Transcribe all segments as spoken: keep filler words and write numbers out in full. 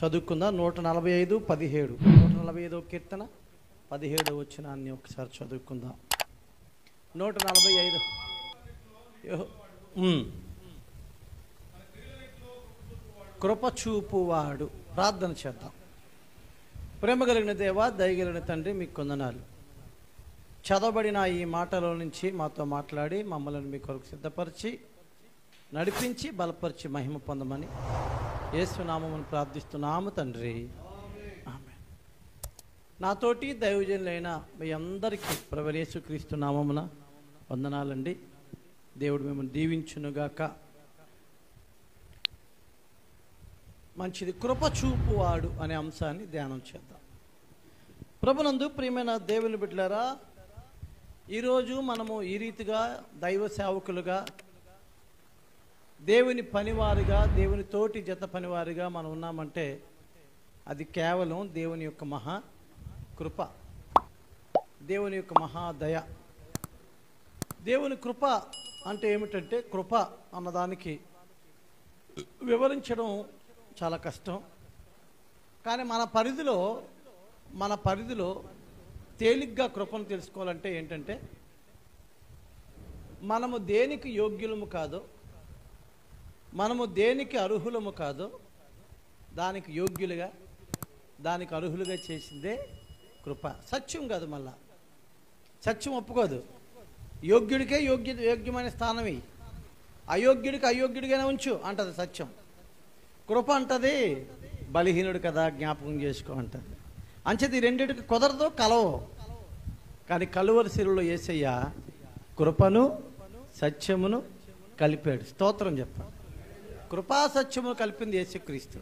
చదువుకుందాం. నూట నలభై ఐదు పదిహేడు నూట నలభై ఐదో కీర్తన పదిహేడు వచనాన్ని ఒకసారి చదువుకుందాం. నూట నలభై ఐదు కృపచూపువాడు. ప్రార్థన చేద్దాం. ప్రేమ కలిగిన దేవా, దయగలిగిన తండ్రి, మీకు వందనాలు. చదవబడిన ఈ మాటలో నుంచి మాతో మాట్లాడి మమ్మల్ని మీ కొరకు సిద్ధపరిచి నడిపించి బలపరిచి మహిమ పొందమని యేసునామమును ప్రార్థిస్తున్నాము తండ్రి, ఆమేన్. నాతోటి దైవజనులైన మీ అందరికీ ప్రభువైన యేసుక్రీస్తు నామమున వందనాలండి. దేవుడు మిమ్మల్ని దీవించునుగాక. మంచిది. కృపచూపువాడు అనే అంశాన్ని ధ్యానం చేద్దాం. ప్రభునందు ప్రియమైన దేవుని బిడ్డలారా, ఈరోజు మనము ఈ రీతిగా దైవ సేవకులుగా, దేవుని పనివారిగా, దేవుని తోటి జత పనివారిగా మనం ఉన్నామంటే అది కేవలం దేవుని యొక్క మహా కృప, దేవుని యొక్క మహాదయ. దేవుని కృప అంటే ఏమిటంటే, కృప అన్నదానికి వివరించడం చాలా కష్టం. కానీ మన పరిధిలో మన పరిధిలో తేలిగ్గా కృపను తెలుసుకోవాలంటే ఏంటంటే, మనము దేనికి యోగ్యులము కాదో, మనము దేనికి అర్హులము కాదో దానికి యోగ్యులుగా, దానికి అర్హులుగా చేసిందే కృప. సత్యం కాదు. మళ్ళా సత్యం ఒప్పుకోదు. యోగ్యుడికే యోగ్య యోగ్యమైన స్థానమే, అయోగ్యుడికి అయోగ్యుడిగానే ఉంచు అంటది సత్యం. కృప అంటది బలహీనుడు కదా, జ్ఞాపకం చేసుకో అంటది. అంచేది రెండిటికి కుదరదు, కలవు. కానీ కలువరి శిలువలో యేసయ్య కృపను సత్యమును కలిపాడు. స్తోత్రం చెప్పాడు. కృపా సత్యములు కలిపింది యేసుక్రీస్తు.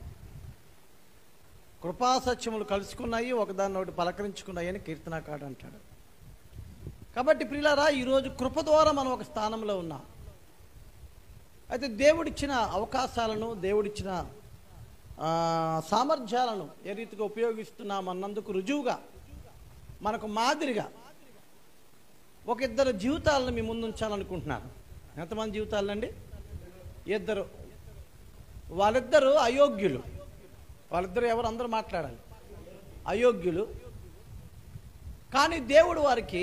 కృపా సత్యములు కలుసుకున్నాయి, ఒకదాన్ని ఒకటి పలకరించుకున్నాయి అని కీర్తనాకారుడు అంటాడు. కాబట్టి ప్రియులారా, ఈరోజు కృప ద్వారా మనం ఒక స్థానంలో ఉన్నాం. అయితే దేవుడిచ్చిన అవకాశాలను, దేవుడిచ్చిన సామర్థ్యాలను ఏ రీతిగా ఉపయోగిస్తున్నాం అన్నందుకు రుజువుగా, మనకు మాదిరిగా ఒక ఇద్దరు జీవితాలను మీ ముందు ఉంచాలనుకుంటున్నాను. ఎంతమంది జీవితాలండి? ఇద్దరు. వాళ్ళిద్దరూ అయోగ్యులు. వాళ్ళిద్దరు ఎవరు? అందరూ మాట్లాడాలి. అయోగ్యులు. కానీ దేవుడు వారికి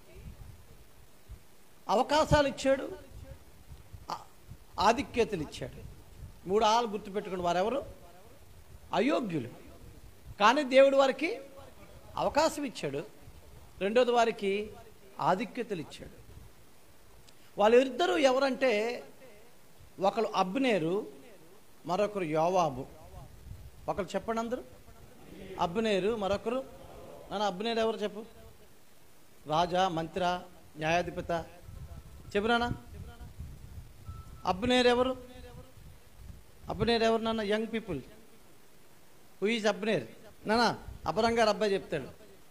అవకాశాలు ఇచ్చాడు, ఆధిక్యతలు ఇచ్చాడు. మూడు ఆలు గుర్తుపెట్టుకుని, వారెవరు? అయోగ్యులు. కానీ దేవుడు వారికి అవకాశం ఇచ్చాడు. రెండోది వారికి ఆధిక్యతలు ఇచ్చాడు. వాళ్ళిద్దరూ ఎవరంటే, ఒకరు అబ్నేరు, మరొకరు యోవాబు. ఒకరు చెప్పండి అందరూ. అబ్నేరు, మరొకరు. నాన్న అబ్నేరు ఎవరు చెప్పు? రాజా, మంత్రా, న్యాయాధిపత? చెప్పురానా. అబ్నేర్ ఎవరు? అబ్నేర్ ఎవరు నాన్న? Young people. Who is Abner? నాన్న అపరంగారు అబ్బాయి చెప్తాడు.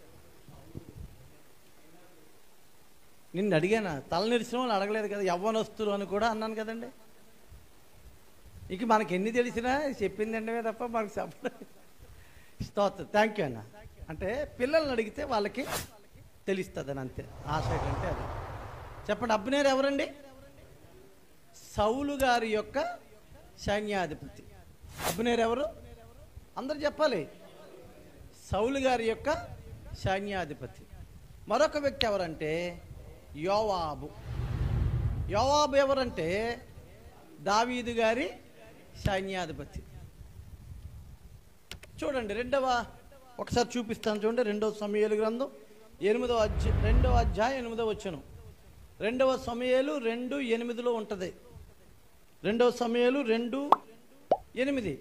నిన్ను అడిగానా? తల నిరిసిన వాళ్ళు అడగలేదు కదా, యవ్వనస్తులు అని కూడా అన్నాను కదండి. ఇక మనకి ఎన్ని తెలిసినా చెప్పింది అంటే తప్ప మనకు చెప్పలేదు. స్తోత్రం. థ్యాంక్ యూ అన్న. అంటే పిల్లల్ని అడిగితే వాళ్ళకి తెలుస్తుందని, అంతే. ఆశ అంటే అది. చెప్పండి, అబ్నేర్ ఎవరండి? సౌలు గారి యొక్క సైన్యాధిపతి. అబ్నేర్ ఎవరు? అందరు చెప్పాలి. సౌలు గారి యొక్క సైన్యాధిపతి. మరొక వ్యక్తి ఎవరంటే యోవాబు. యోవాబు ఎవరంటే దావీదు గారి సైన్యాధిపతి. చూడండి, రెండవ ఒకసారి చూపిస్తాను చూడండి. రెండవ సమూయేలు గ్రంథం ఎనిమిదవ అధ్యాయం రెండవ అధ్యాయం ఎనిమిదవ వచనం. రెండవ సమూయేలు రెండు ఎనిమిదిలో ఉంటుంది. రెండవ సమూయేలు రెండు ఎనిమిది.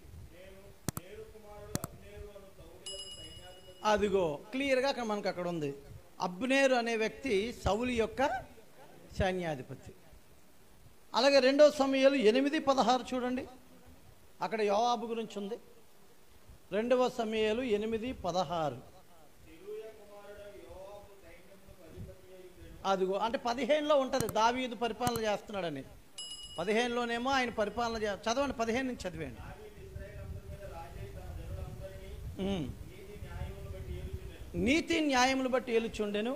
అదిగో క్లియర్గా అక్కడ మనకు అక్కడ ఉంది. అబ్నేరు అనే వ్యక్తి సౌలు యొక్క సైన్యాధిపతి. అలాగే రెండవ సమూయేలు ఎనిమిది పదహారు చూడండి, అక్కడ యోవాబు గురించి ఉంది. రెండవ సమూయేలు ఎనిమిది పదహారు. అదిగో అంటే పదిహేనులో ఉంటుంది, దావీదు పరిపాలన చేస్తున్నాడని. పదిహేనులోనేమో ఆయన పరిపాలన చే చదవండి, పదిహేను నుంచి చదివేయండి. నీతి న్యాయములు బట్టి ఏలుచుండెను.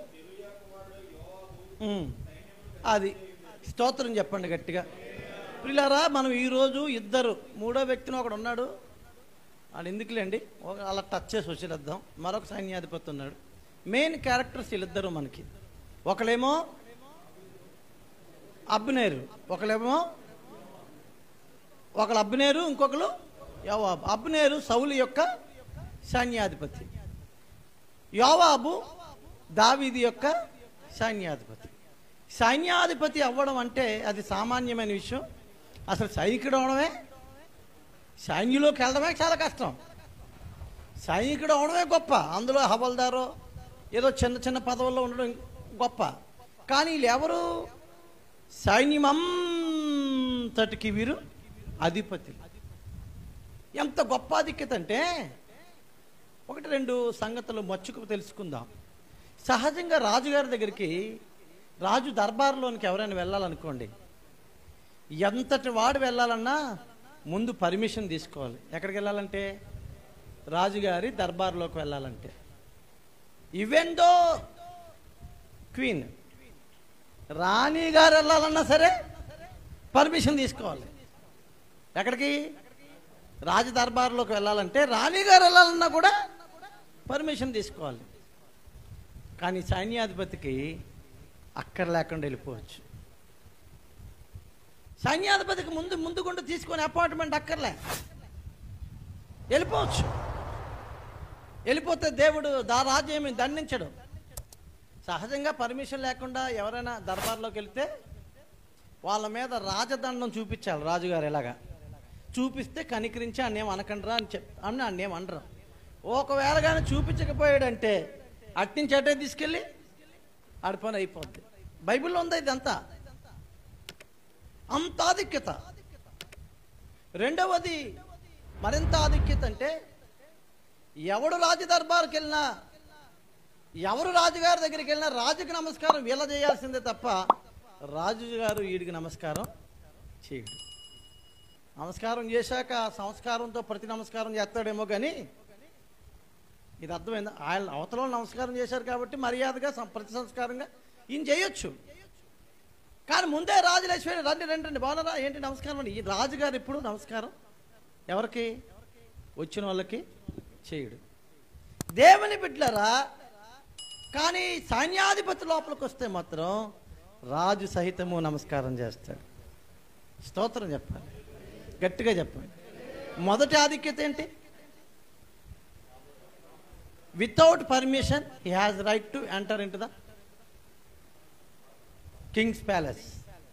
అది స్తోత్రం చెప్పండి గట్టిగా. ప్రియులారా, మనం ఈరోజు ఇద్దరు, మూడో వ్యక్తిని ఒకడు ఉన్నాడు, అది ఎందుకులేండి, అలా టచ్ చేసి వచ్చేద్దాం. మరొక సైన్యాధిపతి ఉన్నాడు. మెయిన్ క్యారెక్టర్స్ వీళ్ళిద్దరు మనకి. ఒకళ్ళేమో అబ్నేరు, ఒకళ్ళేమో ఒకళ్ళు అబ్నేరు, ఇంకొకరు యోవాబు. అబ్నేరు సౌలు యొక్క సైన్యాధిపతి, యోవాబు దావీదు యొక్క సైన్యాధిపతి. సైన్యాధిపతి అవ్వడం అంటే అది సామాన్యమైన విషయం. అసలు సైనికుడు అవడమే, సైన్యంలోకి వెళ్ళడమే చాలా కష్టం. సైనికుడు అవడమే గొప్ప. అందులో హవల్దారో ఏదో చిన్న చిన్న పదవుల్లో ఉండడం గొప్ప. కానీ వీళ్ళు ఎవరు? సైన్యమంతటికి వీరు అధిపతి. ఎంత గొప్ప ఆధిక్యత అంటే, ఒకటి రెండు సంగతులు మచ్చుకు తెలుసుకుందాం. సహజంగా రాజుగారి దగ్గరికి, రాజు దర్బార్లోనికి ఎవరైనా వెళ్ళాలనుకోండి, ఎంతటి వాడు వెళ్ళాలన్నా ముందు పర్మిషన్ తీసుకోవాలి. ఎక్కడికి వెళ్ళాలంటే, రాజుగారి దర్బార్లోకి వెళ్ళాలంటే. ఈవెన్ దో క్వీన్, రాణి గారు వెళ్ళాలన్నా సరే పర్మిషన్ తీసుకోవాలి. ఎక్కడికి? రాజ దర్బార్లోకి వెళ్ళాలంటే రాణి గారు వెళ్ళాలన్నా కూడా పర్మిషన్ తీసుకోవాలి. కానీ సైన్యాధిపతికి అక్కడ లేకుండా వెళ్ళిపోవచ్చు. సైన్యాధిపతికి ముందు ముందుగుండా తీసుకొని అపార్ట్మెంట్ అక్కర్లే, వెళ్ళిపోవచ్చు. వెళ్ళిపోతే దేవుడు దా రాజ్యం దండించడు. సహజంగా పర్మిషన్ లేకుండా ఎవరైనా దర్బార్లోకి వెళ్తే వాళ్ళ మీద రాజదండం చూపించాలి రాజుగారు. ఎలాగా చూపిస్తే కనికరించి అన్నేం అనకండ్రా అని చెప్ అన్న అన్నేం అనరు. ఒకవేళ కానీ చూపించకపోయాడంటే అట్నుంచి అటే తీసుకెళ్ళి ఆడి పని అయిపోద్ది. బైబిల్లో ఉంది ఇదంతా. అంత ఆధిక్యత. రెండవది మరింత ఆధిక్యత అంటే, ఎవడు రాజు దర్బార్కి వెళ్ళినా, ఎవరు రాజుగారి దగ్గరికి వెళ్ళినా రాజుకి నమస్కారం వీళ్ళ చేయాల్సిందే తప్ప రాజుగారు వీడికి నమస్కారం చేయడు. నమస్కారం చేశాక సంస్కారంతో ప్రతి నమస్కారం చేస్తాడేమో కానీ ఇది అర్థమైందా? ఆయన అవతల నమస్కారం చేశారు కాబట్టి మర్యాదగా ప్రతి సంస్కారంగా ఈయన చేయొచ్చు. కానీ ముందే రాజు లేచి రండి రండి రండి బాగున్నారా ఏంటి నమస్కారం అండి. ఈ రాజుగారు ఎప్పుడు నమస్కారం ఎవరికి? వచ్చిన వాళ్ళకి చేయడు. దేవుని బిడ్డలారా, కానీ సైన్యాధిపతి లోపలికి వస్తే మాత్రం రాజు సహితము నమస్కారం చేస్తాడు. స్తోత్రం చెప్పాలి, గట్టిగా చెప్పండి. మొదటి ఆధిక్యత ఏంటి? Without permission he has right to enter in to the king's palace.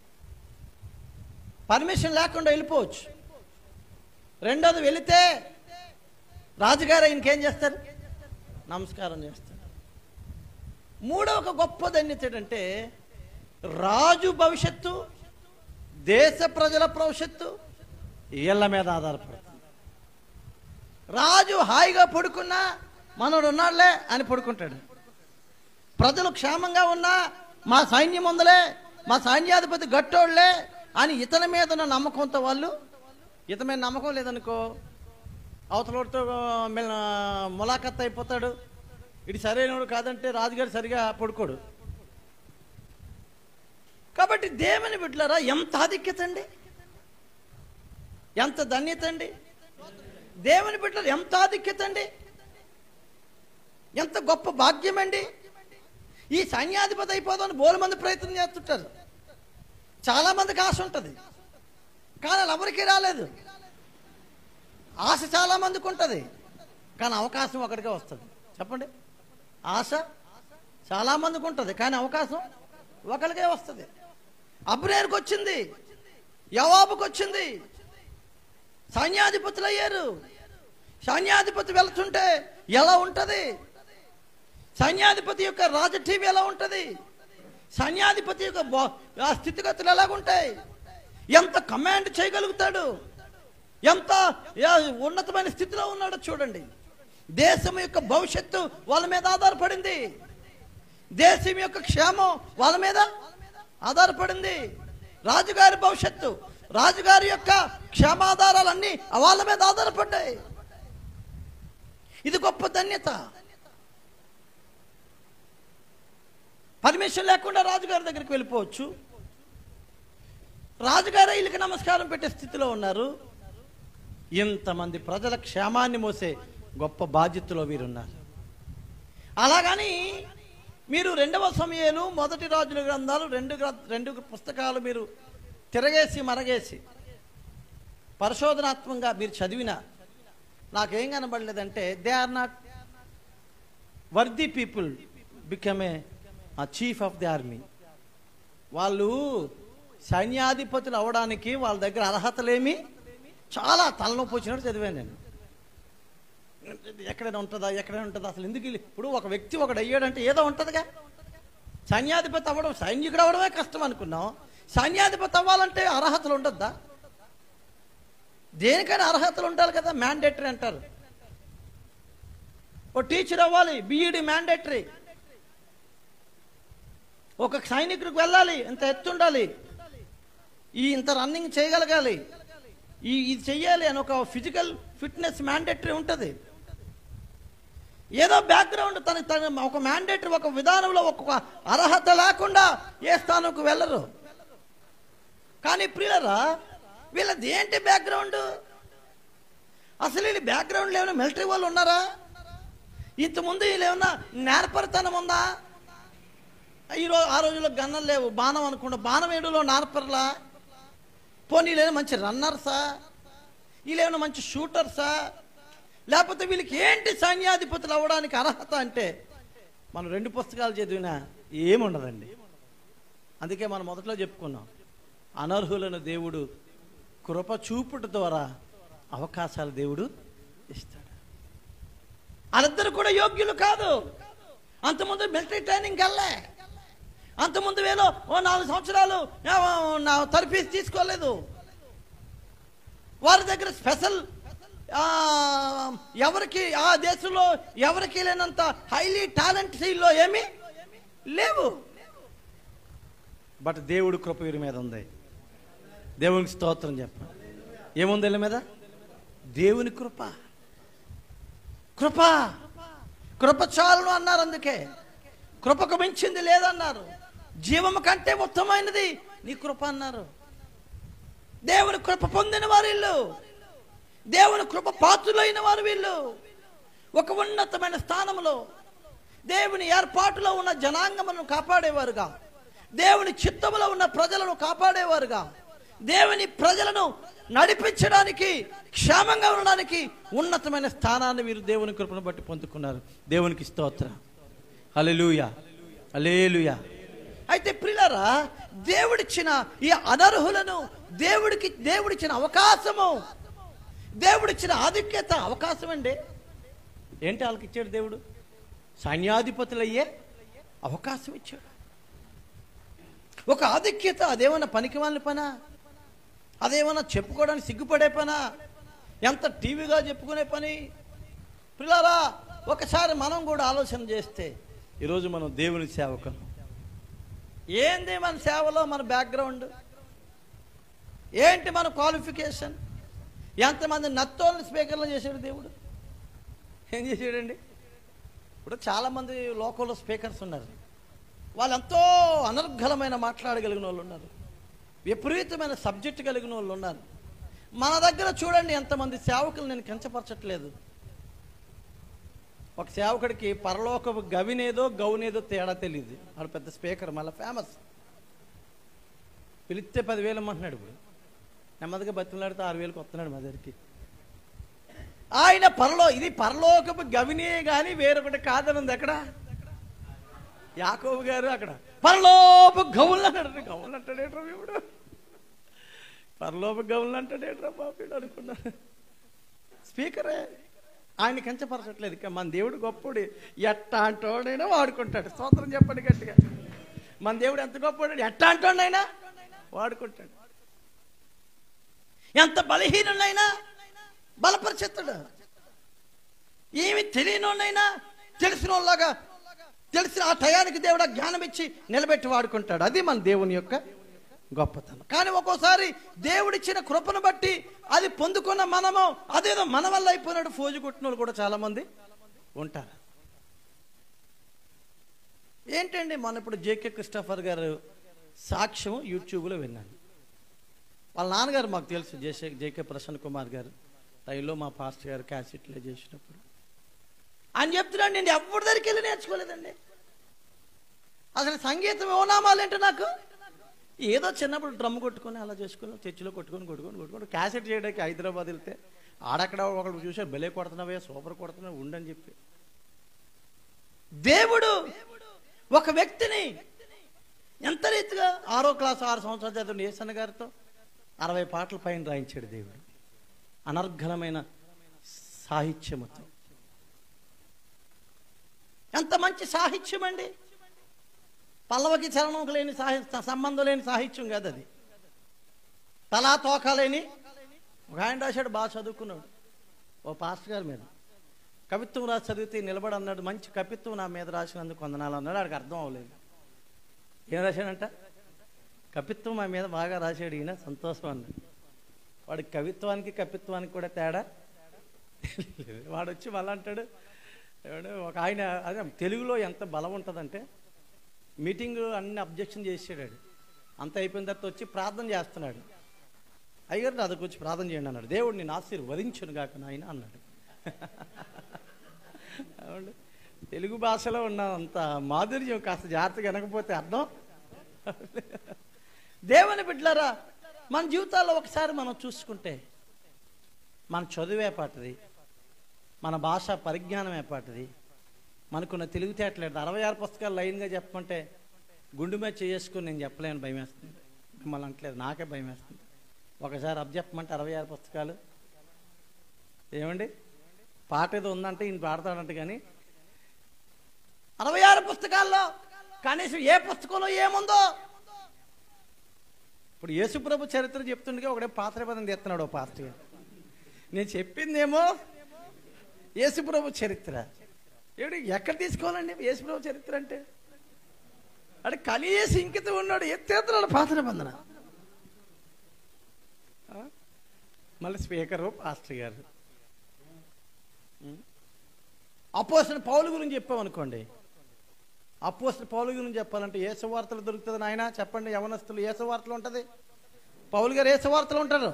Permission లేకుండా వెళ్ళిపోవచ్చు. రెండోది, వెళితే రాజుగారు ఆయనకేం చేస్తారు? నమస్కారం చేస్తారు. మూడవ ఒక గొప్ప ధన్యత ఏంటంటే, రాజు భవిష్యత్తు, దేశ ప్రజల భవిష్యత్తు వీళ్ళ మీద ఆధారపడుతుంది. రాజు హాయిగా పడుకున్నా మనోడు ఉన్నాడులే అని పడుకుంటాడు. ప్రజలు క్షేమంగా ఉన్నా మా సైన్యం ఉందలే, మా సైన్యాధిపతి గట్టోళ్లే అని ఇతని మీద ఉన్న నమ్మకంతో వాళ్ళు, ఇతని మీద నమ్మకం లేదనుకో అవతలతో ములాఖత్ అయిపోతాడు. ఇది సరైనడు కాదంటే రాజుగారు సరిగా పడుకోడు. కాబట్టి దేవుని బిడ్డలారా, ఎంత ఆధిక్యత అండి, ఎంత ధన్యత అండి. దేవుని బిడ్డలు ఎంత ఆధిక్యత అండి, ఎంత గొప్ప భాగ్యం అండి. ఈ సైన్యాధిపతి అయిపోదామని బోలు మంది ప్రయత్నం చేస్తుంటారు. చాలా మందికి ఆశ ఉంటుంది, కానీ వాళ్ళు ఎవరికి రాలేదు. ఆశ చాలా మందికి ఉంటుంది, కానీ అవకాశం ఒకటికే వస్తుంది. చెప్పండి, ఆశ చాలా మందికి ఉంటుంది, కానీ అవకాశం ఒకరికే వస్తుంది. అబ్నేరుకు వచ్చింది, యోవాబుకు వచ్చింది, సైన్యాధిపతులు అయ్యారు. సైన్యాధిపతి వెళ్తుంటే ఎలా ఉంటుంది? సైన్యాధిపతి యొక్క రాజ టీవీ ఎలా ఉంటుంది? సైన్యాధిపతి యొక్క స్థితిగతులు ఎలాగుంటాయి? ఎంత కమాండ్ చేయగలుగుతాడు, ఎంత ఉన్నతమైన స్థితిలో ఉన్నాడో చూడండి. దేశం యొక్క భవిష్యత్తు వాళ్ళ మీద ఆధారపడింది. దేశం యొక్క క్షేమం వాళ్ళ మీద ఆధారపడింది. రాజుగారి భవిష్యత్తు, రాజుగారి యొక్క క్షేమాధారాలన్నీ వాళ్ళ మీద ఆధారపడ్డాయి. ఇది గొప్ప ధన్యత. పర్మిషన్ లేకుండా రాజుగారి దగ్గరికి వెళ్ళిపోవచ్చు. రాజుగారు వీళ్ళకి నమస్కారం పెట్టే స్థితిలో ఉన్నారు. ఇంతమంది ప్రజల క్షేమాన్ని మోసే గొప్ప బాధ్యతలో వీరున్నారు. అలాగని మీరు రెండవ సమూయేలు, మొదటి రాజుల గ్రంథాలు రెండు రెండు పుస్తకాలు మీరు తిరగేసి మరగేసి పరిశోధనాత్మకంగా మీరు చదివినా నాకేం కనబడలేదంటే they are not worthy people become a chief of the army. వాళ్ళు సైన్యాధిపతులు అవడానికి వాళ్ళ దగ్గర అర్హతలేమి చాలా తలనొప్పి వచ్చినట్టు చదివాను నేను. ఎక్కడైనా ఉంటుందా ఎక్కడైనా ఉంటుందా అసలు ఎందుకు? ఇప్పుడు ఒక వ్యక్తి ఒకడు అయ్యాడంటే ఏదో ఉంటుందిగా. సైన్యాధిపతి అవ్వడం, సైనికుడు అవ్వడమే కష్టం అనుకున్నాం, సైన్యాధిపతి అవ్వాలంటే అర్హతలు ఉండద్దా? దేనికైనా అర్హతలు ఉండాలి కదా, మ్యాండేటరీ అంటారు. ఓ టీచర్ అవ్వాలి, బీఈడి మ్యాండేటరీ. ఒక సైనికుడికి వెళ్ళాలి, ఇంత ఎత్తు ఉండాలి, ఈ ఇంత రన్నింగ్ చేయగలగాలి, ఈ ఇది చెయ్యాలి అని ఒక ఫిజికల్ ఫిట్నెస్ మ్యాండేటరీ ఉంటుంది. ఏదో బ్యాక్గ్రౌండ్ తన తన ఒక మ్యాండేటరీ, ఒక విధానంలో ఒక్కొక్క అర్హత లేకుండా ఏ స్థానంకు వెళ్ళరు. కానీ ప్రియులరా, వీళ్ళది ఏంటి బ్యాక్గ్రౌండ్? అసలు వీళ్ళ బ్యాక్గ్రౌండ్లో ఏమైనా మిలిటరీ వాళ్ళు ఉన్నారా? ఇంతకుముందు వీళ్ళు ఏమన్నా నేర్పరితనం ఉందా? ఈరోజు ఆ రోజుల్లో గన్నలు లేవు, బాణం అనుకుంటా, బాణం ఏడులో నార్పర్లా. పోనీ వీళ్ళేమో మంచి రన్నర్సా, వీళ్ళేమన్నా మంచి షూటర్సా, లేకపోతే వీళ్ళకి ఏంటి సైన్యాధిపతులు అవ్వడానికి అర్హత అంటే మనం రెండు పుస్తకాలు చదివినా ఏముండదండి. అందుకే మనం మొదట్లో చెప్పుకున్నాం, అనర్హులను దేవుడు కృప చూపుట ద్వారా అవకాశాలు దేవుడు ఇస్తాడు. వాళ్ళిద్దరు కూడా యోగ్యులు కాదు. అంతకుముందు మిలిటరీ ట్రైనింగ్ వెళ్ళే, అంతకుముందు వేలో ఓ నాలుగు సంవత్సరాలు నా తరఫీసు తీసుకోలేదు. వారి దగ్గర స్పెషల్ ఎవరికి ఆ దేశంలో ఎవరికి లేనంత హైలీ టాలెంట్ శైలిలో ఏమీ లేవు. బట్ దేవుడు కృప వీరి మీద ఉంది. దేవునికి స్తోత్రం చెప్పండి. ఏముంది వీళ్ళ మీద? దేవుని కృప. కృప కృప చాలును అన్నారు. అందుకే కృపకు మించింది లేదన్నారు. జీవము కంటే ఉత్తమైనది నీ కృప అన్నారు. దేవుని కృప పొందిన వారు వీళ్ళు, దేవుని కృప పాత్రులైన వారు వీళ్ళు. ఒక ఉన్నతమైన స్థానంలో దేవుని ఏర్పాటులో ఉన్న జనాంగమును కాపాడేవారుగా, దేవుని చిత్తములో ఉన్న ప్రజలను కాపాడేవారుగా, దేవుని ప్రజలను నడిపించడానికి, క్షేమంగా ఉండడానికి ఉన్నతమైన స్థానాన్ని వీరు దేవుని కృపను బట్టి పొందుకున్నారు. దేవునికి స్తోత్రం. హల్లెలూయా, హల్లెలూయా. అయితే ప్రియులారా, దేవుడిచ్చిన ఈ అనర్హులను దేవుడికి దేవుడిచ్చిన అవకాశము, దేవుడిచ్చిన ఆధిక్యత, అవకాశం అండి. ఏంటి వాళ్ళకి ఇచ్చాడు దేవుడు? సైన్యాధిపతులు అయ్యే అవకాశం ఇచ్చాడు. ఒక ఆధిక్యత. అదేమన్నా పనికిమాలిన పనా? అదేమన్నా చెప్పుకోవడానికి సిగ్గుపడే పనా? ఎంత టీవీగా చెప్పుకునే పని? పిల్లరా, ఒకసారి మనం కూడా ఆలోచన చేస్తే ఈరోజు మనం దేవుని సేవకులు. ఏంది మన సేవలో మన బ్యాక్గ్రౌండ్ ఏంటి? మన క్వాలిఫికేషన్? ఎంతమంది నత్తోళ్ళని స్పీకర్లు చేశాడు దేవుడు? ఏం చేశాడండి? ఇప్పుడు చాలామంది లోకల్లో స్పీకర్స్ ఉన్నారు, వాళ్ళు ఎంతో అనర్గళమైన మాట్లాడగలిగిన వాళ్ళు ఉన్నారు, విపరీతమైన సబ్జెక్ట్ కలిగిన వాళ్ళు ఉన్నారు. మన దగ్గర చూడండి ఎంతమంది సేవకులు. నేను కించపరచట్లేదు. ఒక సేవకుడికి పరలోకపు గవినేదో గౌనేదో తేడా తెలియదు. వాడు పెద్ద స్పీకర్, మళ్ళీ ఫేమస్. పిలిస్తే పదివేలు అమ్మంటున్నాడు. ఇప్పుడు నెమ్మదిగా బతిమలాడితే ఆరు వేలకు వస్తున్నాడు మా దగ్గరికి. ఆయన పరలో ఇది పరలోకపు గవినే కానీ వేరొకటి కాదనుంది. ఎక్కడ? యాకోబు గారు అక్కడ పరలోపు గౌళ్ళు అంటాడు. గౌళ్ళు అంటాడేట్రా ఇప్పుడు? పరలోపు గౌళ్ళు అంటాడేట్రా బాబు అనుకున్నాను. స్పీకరే. ఆయన కంచపరచట్లేదు. మన దేవుడు గొప్పడు. ఎట్టా అంటోడైనా వాడుకుంటాడు. స్తోత్రం చెప్పండి గట్టిగా. మన దేవుడు ఎంత గొప్పడు! ఎట్టా అంటోడైనా వాడుకుంటాడు. ఎంత బలహీనుడైనా బలపరిచేస్తాడు. ఏమి తెలియనోడైనా తెలిసిన వాళ్ళగా, తెలిసిన ఆ టయానికి దేవుడు జ్ఞానం ఇచ్చి నిలబెట్టి వాడుకుంటాడు. అది మన దేవుని యొక్క గొప్పతనం. కానీ ఒక్కోసారి దేవుడిచ్చిన కృపను బట్టి అది పొందుకున్న మనము అదేదో మన వల్ల అయిపోయినట్టు ఫోజు కొట్టిన వాళ్ళు కూడా చాలా మంది ఉంటారు. ఏంటండి, మన ఇప్పుడు జేకే క్రిస్టఫర్ గారు సాక్ష్యం యూట్యూబ్లో విన్నాను. వాళ్ళ నాన్నగారు మాకు తెలుసు, జేసే జేకే ప్రసన్న కుమార్ గారు. టైంలో మా పాస్టర్ గారు క్యాసెట్లు చేసినప్పుడు ఆయన చెప్తున్నాడు, నేను ఎవరి దగ్గరికి వెళ్ళి నేర్చుకోలేదండి. అసలు సంగీతం ఓనామాలు ఏంటో నాకు ఏదో చిన్నప్పుడు డ్రమ్ కొట్టుకొని అలా చేసుకుని చర్చిలో కొట్టుకొని కొట్టుకొని కొట్టుకొని క్యాసెట్ చేయడానికి హైదరాబాద్ వెళ్తే ఆడక్కడ ఒకళ్ళు చూసారు, బెలే కొడుతున్నావే, సూపర్ కొడుతున్నావు ఉండని చెప్పి. దేవుడు ఒక వ్యక్తిని ఎంత రీతిగా ఆరో క్లాస్ ఆరు సంవత్సరాలు చదివిన యేసన్న గారితో అరవై పాటల పైన రాయించాడు దేవుడు, అనర్ఘలమైన సాహిత్యముతో. ఎంత మంచి సాహిత్యం అండి! పల్లవకి చరణం లేని సాహిత్య సంబంధం లేని సాహిత్యం కాదు అది. తలా తోక లేని ఒక ఆయన రాశాడు, బాగా చదువుకున్నాడు, ఓ పాస్టర్ గారి మీద కవిత్వం రాసి చదివితే నిలబడి అన్నాడు, మంచి కవిత్వం నా మీద రాసినందుకు వందనాలు అన్నాడు. వాడికి అర్థం అవ్వలేదు. ఏం రాశాడంట? కవిత్వం మా మీద బాగా రాశాడు ఈయన, సంతోషం అన్నాడు. వాడికి కవిత్వానికి కవిత్వానికి కూడా తేడా. వాడు వచ్చి మళ్ళీ అంటాడు, ఒక ఆయన అదే తెలుగులో ఎంత బలం ఉంటుందంటే, మీటింగ్ అన్ని అబ్జెక్షన్ చేసాడు. అంత అయిపోయిన తర్వాత వచ్చి ప్రార్థన చేస్తున్నాడు. అయ్యారు అదొక వచ్చి ప్రార్థన చేయండి అన్నాడు. దేవుడు నేను ఆశీర్వదించును గాక నాయన అన్నాడు. తెలుగు భాషలో ఉన్న అంత మాధుర్యం కాస్త జాగ్రత్తగా వినకపోతే అర్థం. దేవుని బిడ్డలారా, మన జీవితాల్లో ఒకసారి మనం చూసుకుంటే మన చదువు ఏపాటిది, మన భాష పరిజ్ఞానం ఏపాటిది, మనకున్న తెలివితేటలేదు. అరవై ఆరు పుస్తకాలు లైన్గా చెప్పమంటే గుండు మీద చేసుకుని నేను చెప్పలేను, భయం వేస్తుంది. మిమ్మల్ని అంటలేదు, నాకే భయం వేస్తుంది. ఒకసారి అప్ చెప్పమంటే అరవై ఆరు పుస్తకాలు ఏమండి, పాట ఏదో ఉందంటే ఈయన పాడతాడంటే, కానీ అరవై ఆరు పుస్తకాల్లో కనీసం ఏ పుస్తకంలో ఏముందో. ఇప్పుడు యేసుప్రభు చరిత్ర చెప్తుండగా ఒకడే పాత్ర పదం తెస్తున్నాడు ఓ పాస్టర్ గారు. నేను చెప్పిందేమో యేసుప్రభు చరిత్ర. ఏడు ఎక్కడ తీసుకోవాలండి యేసుప్రభు చరిత్ర అంటే? అంటే కలియేసి ఇంకిత ఉన్నాడు, ఎత్తేస్తున్నాడు పాత్ర బంధన. మళ్ళీ స్పీకరు పాస్టర్ గారు. అపోస్తలుడైన పౌలు గురించి చెప్పామనుకోండి, అపోస్తలుడైన పౌలు గురించి చెప్పాలంటే ఏ సువార్తలు దొరుకుతుంది నాయన చెప్పండి? యవనస్తులు ఏ సువార్తలు ఉంటుంది? పౌలు గారు ఏ సువార్తలు ఉంటారు?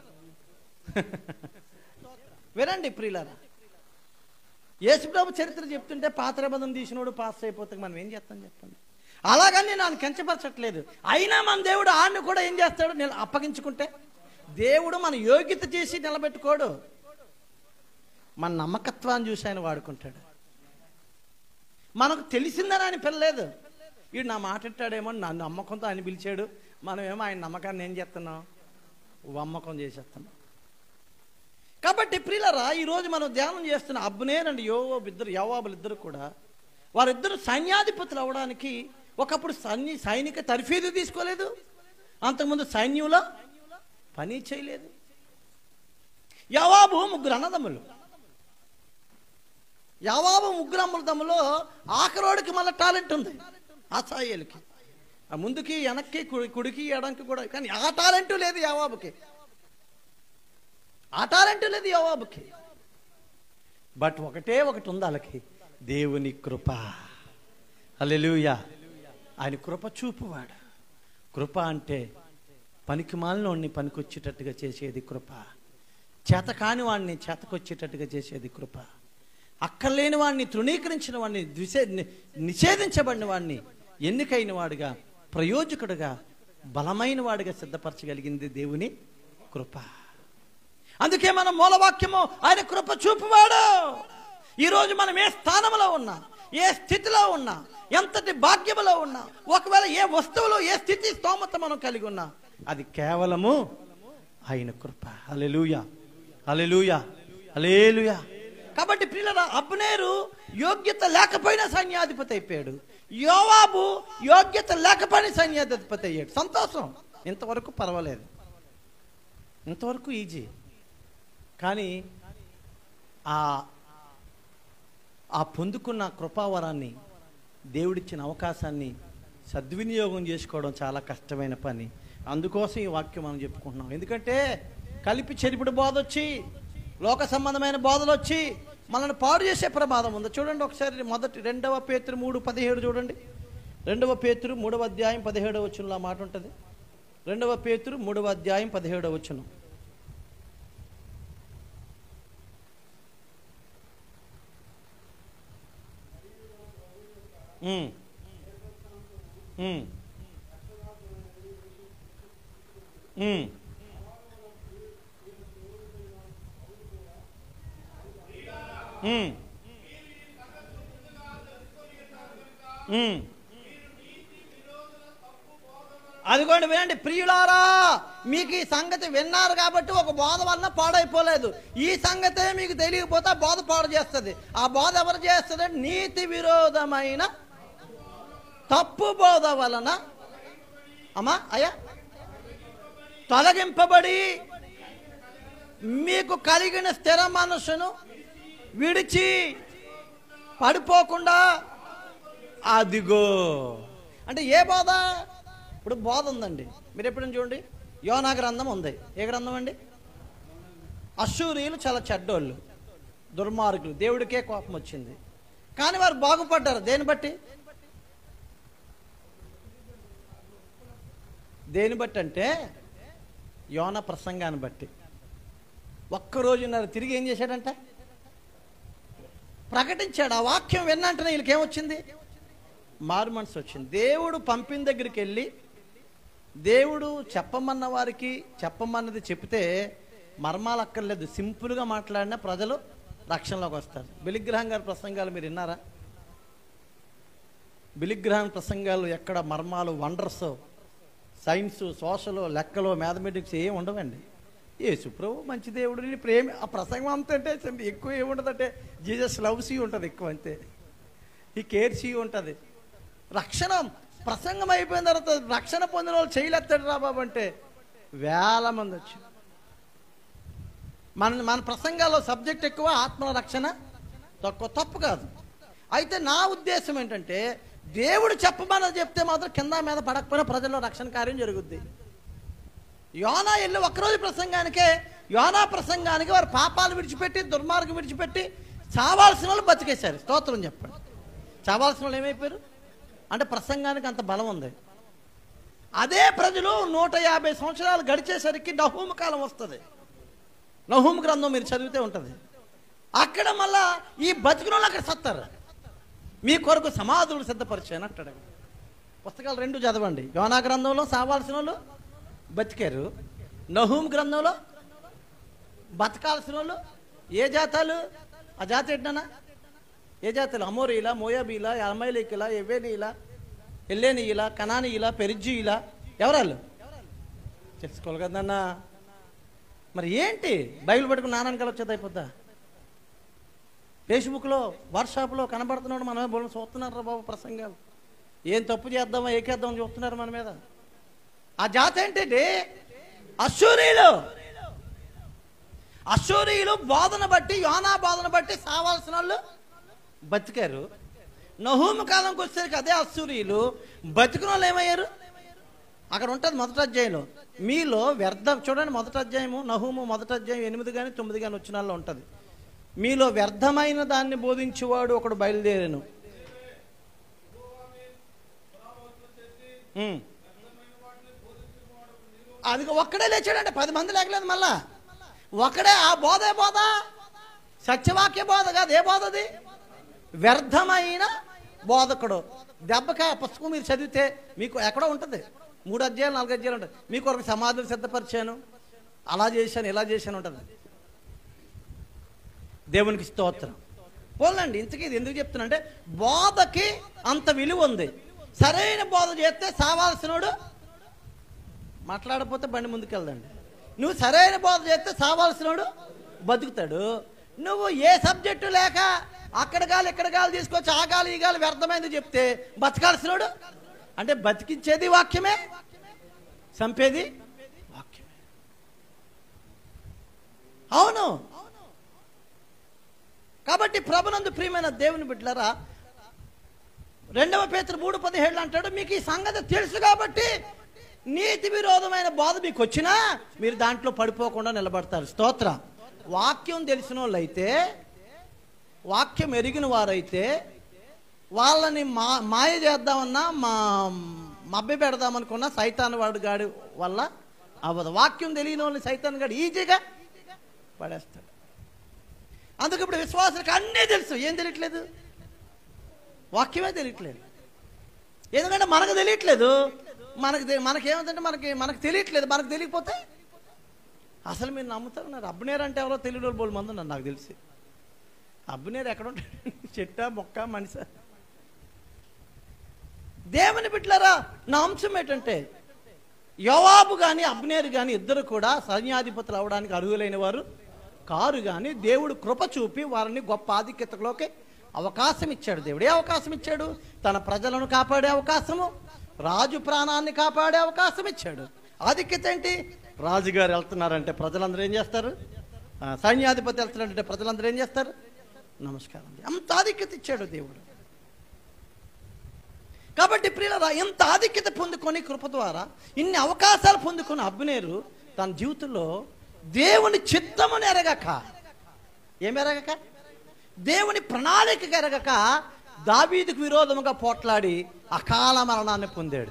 వినండి ప్రియులారా, యేసుప్రభు చరిత్ర చెప్తుంటే పాత్రబంధం తీసినోడు పాస్ అయిపోతే మనం ఏం చేస్తాం చెప్పండి? అలాగని నేను ఆయన కించపరచట్లేదు. అయినా మన దేవుడు ఆడిని కూడా ఏం చేస్తాడు? నేను అప్పగించుకుంటే దేవుడు మన యోగ్యత చేసి నిలబెట్టుకోడు, మన నమ్మకత్వాన్ని చూసి ఆయన వాడుకుంటాడు. మనకు తెలిసిందని ఆయన పిల్లలేదు. వీడు నా మాట ఇట్టాడేమో, నన్ను నమ్మకంతో ఆయన పిలిచాడు, మనమేమో ఆయన నమ్మకాన్ని ఏం చేస్తున్నాం? వమ్మకం చేసేస్తున్నాం. కాబట్టి ప్రియులారా, ఈరోజు మనం ధ్యానం చేస్తున్న అబ్నేర్ అండ్ యోవాబు ఇద్దరు యోవాబులు ఇద్దరు కూడా వారిద్దరు సైన్యాధిపతులు అవ్వడానికి ఒకప్పుడు సైన్య సైనిక తర్ఫీదు తీసుకోలేదు, అంతకుముందు సైన్యంలో పని చేయలేదు. యోవాబు ముగ్గురు అన్నదమ్ములు. యోవాబు ముగ్గురు అన్నదమ్ములో ఆఖరోడికి మళ్ళీ టాలెంట్ ఉంది, అసాయేలుకి. ఆ ముందుకి వెనక్కి కుడికి ఎడంకి కూడా, కానీ ఆ టాలెంట్ లేదు యోవాబుకి. ఆ టాలెంట్ లేదు యోవాబుకి. బట్ ఒకటే ఒకటి ఉంది వాళ్ళకి, దేవుని కృప. హల్లెలూయా. ఆయన కృప చూపువాడు. కృప అంటే పనికి మాలినోడిని పనికొచ్చేటట్టుగా చేసేది కృప, చేత కాని వాడిని చేతకొచ్చేటట్టుగా చేసేది కృప, అక్కర్లేని వాడిని తృణీకరించిన వాడిని ద్విషే నిషేధించబడిన వాడిని ఎన్నికైన వాడుగా ప్రయోజకుడుగా బలమైన వాడిగా సిద్ధపరచగలిగింది దేవుని కృప. అందుకే మనం మూలవాక్యము ఆయన కృప చూపువాడు. ఈరోజు మనం ఏ స్థానంలో ఉన్నా, ఏ స్థితిలో ఉన్నా, ఎంతటి భాగ్యములో ఉన్నా, ఒకవేళ ఏ వస్తువులో ఏ స్థితి స్తోమత మనం కలిగి ఉన్నా, అది కేవలము ఆయన కృప. హల్లెలూయా, హల్లెలూయా, హల్లెలూయా. కాబట్టి ప్రియులారా, అబ్నేరు యోగ్యత లేకపోయినా సైన్యాధిపతి అయిపోయాడు. యోవాబు యోగ్యత లేకపోయినా సైన్యాధిపతి అయ్యాడు. సంతోషం, ఇంతవరకు పర్వాలేదు, ఇంతవరకు ఈజీ. కానీ ఆ ఆ పొందుకున్న కృపావరాన్ని, దేవుడిచ్చిన అవకాశాన్ని సద్వినియోగం చేసుకోవడం చాలా కష్టమైన పని. అందుకోసం ఈ వాక్యం మనం చెప్పుకుంటున్నాం. ఎందుకంటే కలిపి చెరిపిడి బోధ వచ్చి, లోక సంబంధమైన బోధలు వచ్చి మనల్ని పాడు చేసే ప్రమాదం ఉంది. చూడండి ఒకసారి మొదటి రెండవ పేతురు మూడు పదిహేడు చూడండి. రెండవ పేతురు మూడవ అధ్యాయం పదిహేడవ వచనంలో మాట ఉంటుంది. రెండవ పేతురు మూడవ అధ్యాయం పదిహేడవ వచనం. ఉమ్, ఉమ్, ఉమ్. ఉమ్, ఉమ్. అదిగోండి వినండి ప్రియులారా, మీకు ఈ సంగతి విన్నారు కాబట్టి ఒక బోధ వల్ల పాడైపోలేదు. ఈ సంగతే మీకు తెలియకపోతే ఆ బోధ పాడు చేస్తుంది. ఆ బోధ ఎవరు చేస్తుంది? నీతి విరోధమైన తప్పు బోధ వలన అమ్మా అయ్యా తొలగింపబడి మీకు కలిగిన స్థిర మనస్సును విడిచి పడిపోకుండా. అదిగో అంటే ఏ బోధ? ఇప్పుడు బోధ ఉందండి, మీరు ఎప్పుడైనా చూడండి, యోనా గ్రంథం ఉంది. ఏ గ్రంథం అండి? అశ్షూరీయులు చాలా చెడ్డోళ్ళు, దుర్మార్గులు, దేవుడికే కోపం వచ్చింది. కానీ వారు బాగుపడ్డారు. దేని బట్టి? దేని బట్టి అంటే యోనా ప్రసంగాన్ని బట్టి. ఒక్కరోజున్నర తిరిగి ఏం చేశాడంట? ప్రకటించాడు. ఆ వాక్యం విన్నంటనే వీళ్ళకి ఏమొచ్చింది? మారు మనసు వచ్చింది. దేవుడు పంపిన దగ్గరికి వెళ్ళి దేవుడు చెప్పమన్న వారికి చెప్పమన్నది చెప్తే మర్మాలు అక్కర్లేదు, సింపుల్గా మాట్లాడిన ప్రజలు రక్షణలోకి వస్తారు. బిలిగ్రహం గారి ప్రసంగాలు మీరు విన్నారా? బిలిగ్రహం ప్రసంగాలు ఎక్కడ మర్మాలు, వండర్స్, సైన్స్, సోషల్, లెక్కలు, మ్యాథమెటిక్స్ ఏం ఉండవండి. యేసు ప్రభు మంచి దేవుడిని ప్రేమ, ఆ ప్రసంగం అంత అంటే ఎక్కువ ఏముంటుందంటే జీసస్ లవ్స్ యూ ఉంటుంది ఎక్కువ, అంతే. ఈ కేర్స్ యూ ఉంటుంది. రక్షణ ప్రసంగం అయిపోయిన తర్వాత రక్షణ పొందిన వాళ్ళు చేయలేస్తాడు రా బాబు అంటే వేల మంది వచ్చి. మన మన ప్రసంగాల్లో సబ్జెక్ట్ ఎక్కువ, ఆత్మల రక్షణ తక్కువ. తప్పు కాదు. అయితే నా ఉద్దేశం ఏంటంటే దేవుడు చెప్పమని చెప్తే మాత్రం కింద మీద పడకపోయినా ప్రజల్లో రక్షణ కార్యం జరుగుద్ది. యోనా వెళ్ళి ఒక్కరోజు ప్రసంగానికే, యోనా ప్రసంగానికి వారు పాపాలు విడిచిపెట్టి దుర్మార్గం విడిచిపెట్టి చావాల్సిన వాళ్ళు బతికేశారు. స్తోత్రం చెప్పండి. చావాల్సిన వాళ్ళు ఏమైపోయారు అంటే ప్రసంగానికి అంత బలం ఉంది. అదే ప్రజలు నూట యాభై సంవత్సరాలు గడిచేసరికి నహూము కాలం వస్తుంది. నహూము గ్రంథం మీరు చదివితే ఉంటుంది. అక్కడ మళ్ళా ఈ బతికిన వాళ్ళు అక్కడ సత్తారు. మీ కొరకు సమాధులు సిద్ధపరిచాను అంటాడు. పుస్తకాలు రెండు చదవండి. యోనా గ్రంథంలో సావాల్సిన వాళ్ళు బతికారు, నహూము గ్రంథంలో బతకాల్సిన వాళ్ళు ఏ జాతాలు? ఆ జాతి ఏంటన్నా? ఏ జాతులు? అమోరీలా, మోయాబీలా, అమైలేకిలా, ఎవ్వేలీలా, ఎల్లేనీయులా, కనానీయులా, పెరిజ్జీయులా, ఎవరాళ్ళు తెలుసుకోవాలి కదన్నా. మరి ఏంటి బైబిల్ పట్టుకుని నానానికి వచ్చేది అయిపోద్దా? ఫేస్బుక్లో, వాట్సాప్లో కనబడుతున్నాడు మనమే బోళ్ళు చూస్తున్నారా బాబు ప్రసంగాలు. ఏం తప్పు చేద్దామా ఏకేద్దామని చూస్తున్నారు మన మీద. ఆ జాతి ఏంటండి? అశ్షూరీయులు. అశ్షూరీయులు బోధన బట్టి, యోనా బోధన బట్టి సావాల్సిన వాళ్ళు బతికారు. నహూము కాలంకి వచ్చేసరికి అదే అశ్షూరీయులు బతికిన వాళ్ళు ఏమయ్యారు? అక్కడ ఉంటుంది మొదటి అధ్యాయంలో, మీలో వ్యర్థం. చూడండి మొదటి అధ్యాయము నహూము మొదటి అధ్యాయం ఎనిమిది కానీ తొమ్మిది కానీ వచ్చిన వాళ్ళు ఉంటుంది. మీలో వ్యర్థమైన దాన్ని బోధించేవాడు ఒకడు బయలుదేరాను. అది ఒక్కడే లేచాడంటే పది మంది లేకలేదు. మళ్ళా ఒకడే. ఆ బోధే బోధ, సత్యవాక్య బోధ కాదు. ఏ బోధ అది? వ్యర్థమైన బోధకుడు. దెబ్బకా పుస్తకం మీరు చదివితే మీకు ఎక్కడో ఉంటుంది, మూడు అధ్యాయాలు నాలుగు అధ్యాయాలు ఉంటుంది. మీకు ఒక సమాధులు సిద్ధపరిచాను, అలా చేశాను, ఇలా చేశాను ఉంటుంది. దేవునికి స్తోత్రం. పోలండి. ఇంతకీ ఇది ఎందుకు చెప్తున్నా అంటే బోధకి అంత విలువ ఉంది. సరైన బోధ చేస్తే సావాల్సినోడు మాట్లాడకపోతే బండి ముందుకెళ్దండి. నువ్వు సరైన బోధ చేస్తే సావాల్సినోడు బతుకుతాడు. నువ్వు ఏ సబ్జెక్టు లేక అక్కడ గాలి ఇక్కడ గాలి తీసుకొచ్చి ఆ గాలి ఈ గాలి వ్యర్థమైంది చెప్తే బతకాల్సినోడు అంటే బతికించేది వాక్యమే, చంపేది వాక్యమే. అవును. కాబట్టి ప్రభునందు ప్రియమైన దేవుని బిడ్డలారా, రెండవ పేతురు మూడు పదిహేడులు అంటాడు, మీకు ఈ సంగతి తెలుసు కాబట్టి నీతి విరోధమైన బోధ మీకు వచ్చినా మీరు దాంట్లో పడిపోకుండా నిలబడతారు. స్తోత్ర. వాక్యం తెలిసిన వాళ్ళు అయితే, వాక్యం ఎరిగిన వారైతే వాళ్ళని మా మాయ చేద్దామన్నా, మా మభ్య పెడదామనుకున్నా సైతాన్ వాడు గాడి వల్ల అవ్వదు. వాక్యం తెలియని వాళ్ళని సైతాన్ గాడు ఈజీగా పడేస్తాడు. అందుకు ఇప్పుడు విశ్వాసులకు అన్నీ తెలుసు. ఏం తెలియట్లేదు? వాక్యమే తెలియట్లేదు. ఎందుకంటే మనకు తెలియట్లేదు. మనకు మనకేమంటే మనకి మనకు తెలియట్లేదు. మనకు తెలియకపోతే అసలు మీరు నమ్ముతారు. అబ్నేర్ అంటే ఎవరో తెలియని వాళ్ళు మంది ఉన్నారు నాకు తెలిసి. అబ్నేర్ ఎక్కడ ఉంటాడు? చెట్ట మొక్క మనిషి. దేవుని బిడ్డలారా, నా అంశం ఏంటంటే యోవాబు కానీ అబ్నేరు కానీ ఇద్దరు కూడా సైన్యాధిపతులు అవడానికి అర్హులైన వారు కారు. కానీ దేవుడు కృప చూపి వారిని గొప్ప ఆధిక్యతలోకి అవకాశం ఇచ్చాడు. దేవుడు ఏ అవకాశం ఇచ్చాడు? తన ప్రజలను కాపాడే అవకాశము, రాజు ప్రాణాన్ని కాపాడే అవకాశం ఇచ్చాడు. ఆధిక్యత ఏంటి? రాజుగారు వెళ్తున్నారంటే ప్రజలందరూ ఏం చేస్తారు? సైన్యాధిపతి వెళ్తున్నారంటే ప్రజలందరూ ఏం చేస్తారు? నమస్కారం. అంత ఆధిక్యత ఇచ్చాడు దేవుడు. కాబట్టి ప్రియులారా, ఎంత ఆధిక్యత పొందుకొని కృప ద్వారా ఇన్ని అవకాశాలు పొందుకొని అబ్నేరు తన జీవితంలో దేవుని చిత్తమును ఎరగక, ఏమి ఎరగక, దేవుని ప్రణాళిక ఎరగక దావీదుకు విరోధముగా పోట్లాడి అకాల మరణాన్ని పొందాడు.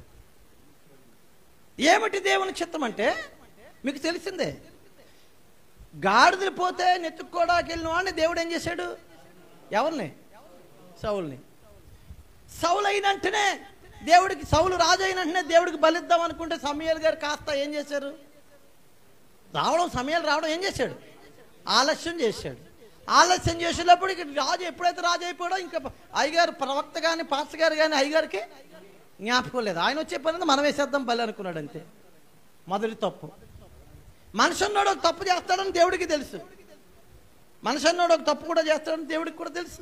ఏమిటి దేవుని చిత్తం అంటే మీకు తెలిసిందే. గాడిదలు పోతే నెత్తుక్కోడానికి వెళ్ళిన వాడిని దేవుడు ఏం చేశాడు? ఎవరిని? సౌలుని. సౌలు అయిన వెంటనే దేవుడికి, సౌలు రాజు అయిన వెంటనే దేవుడికి బలిద్దాం అనుకుంటే సమూయేలు గారు కాస్త ఏం చేశారు? రావడం, సమయాలు రావడం ఏం చేశాడు? ఆలస్యం చేశాడు. ఆలస్యం చేసేటప్పుడు ఇక రాజు ఎప్పుడైతే రాజు అయిపోయాడో ఇంకా అయ్యగారు ప్రవక్త కానీ పాస్టర్ గారు కానీ అయ్యగారికి జ్ఞాపకం లేదు. ఆయన వచ్చే పని మనం వేసేద్దాం బలి అనుకున్నాడు అంతే. మొదటి తప్పు. మనిషి అన్నాడు ఒక తప్పు చేస్తాడని దేవుడికి తెలుసు. మనిషి అన్నాడు ఒక తప్పు కూడా చేస్తాడని దేవుడికి కూడా తెలుసు.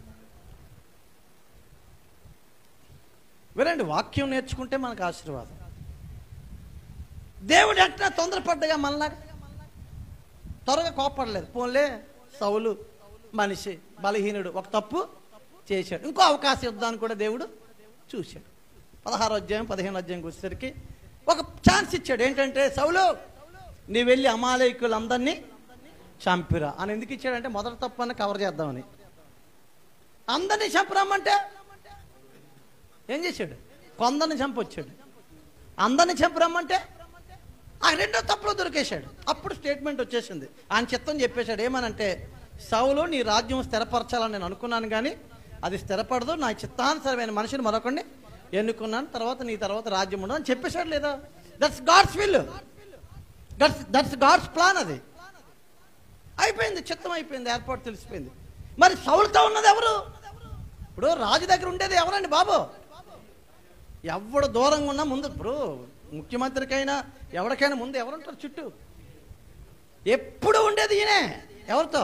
వినండి, వాక్యం నేర్చుకుంటే మనకు ఆశీర్వాదం. దేవుడు ఎట్లా తొందరపడ్డగా మనలాగా త్వరగా కోపడలేదు. పోన్లే, సౌలు మనిషి, బలహీనుడు, ఒక తప్పు చేశాడు, ఇంకో అవకాశం ఇద్దాన్ని కూడా దేవుడు చూశాడు. పదహారో అధ్యాయం పదిహేను అధ్యాయం వచ్చేసరికి ఒక ఛాన్స్ ఇచ్చాడు. ఏంటంటే, సౌలు నీ వెళ్ళి అమాలేకులందరినీ చంపిరా అని. ఎందుకు ఇచ్చాడంటే మొదటి తప్పు అని కవర్ చేద్దామని. అందరినీ చంపరామంటే ఏం చేశాడు? కొందరిని చంపొచ్చాడు. అందరినీ చంపరమ్మంటే ఆ రెండో తప్పులో దొరికేశాడు. అప్పుడు స్టేట్మెంట్ వచ్చేసింది. ఆయన చిత్తం చెప్పేశాడు. ఏమనంటే, సౌలు నీ రాజ్యం స్థిరపరచాలని నేను అనుకున్నాను, కానీ అది స్థిరపడదు. నా చిత్తానుసరమైన మనిషిని మరొకడిని ఎన్నుకున్నాను, తర్వాత నీ తర్వాత రాజ్యం ఉండదు అని చెప్పేశాడు. లేదా? That's God's will, that's that's God's plan. అది అయిపోయింది, చిత్తం అయిపోయింది, ఏర్పాటు తెలిసిపోయింది. మరి సౌలుతో ఉన్నది ఎవరు? ఇప్పుడు రాజు దగ్గర ఉండేది ఎవరండి బాబు? ఎవడు దూరంగా ఉన్నా ముందు, ఇప్పుడు ముఖ్యమంత్రికైనా ఎవరికైనా ముందు ఎవరుంటారు? చుట్టూ ఎప్పుడు ఉండేది ఈయనే. ఎవరితో?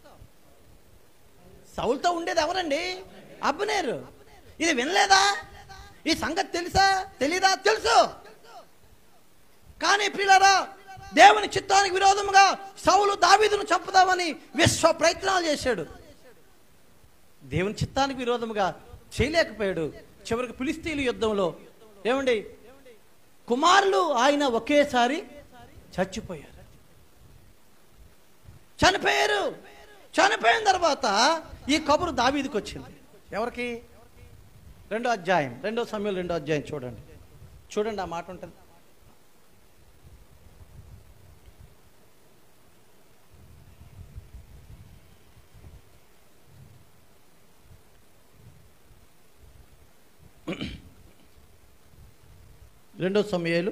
సౌలుతో ఉండేది ఎవరండి? అబ్నేరు. ఇది వినలేదా? ఈ సంగతి తెలుసా? తెలీదా? తెలుసు. కానీ ప్రియులారా, దేవుని చిత్తానికి విరోధముగా సౌలు దావీదును చంపుదామని విశ్వ ప్రయత్నాలు చేశాడు. దేవుని చిత్తానికి విరోధముగా చేయలేకపోయాడు. చివరికి ఫిలిష్తీయుల యుద్ధంలో ఏమండి, కుమారులు ఆయన ఒకేసారి చచ్చిపోయారు. చనిపోయారు. చనిపోయిన తర్వాత ఈ కబురు దావీదుకి వచ్చింది. ఎవరికి? రెండో అధ్యాయం, రెండో సమయంలో రెండో అధ్యాయం చూడండి. చూడండి, ఆ మాట ఉంటుంది. రెండో సమూయేలు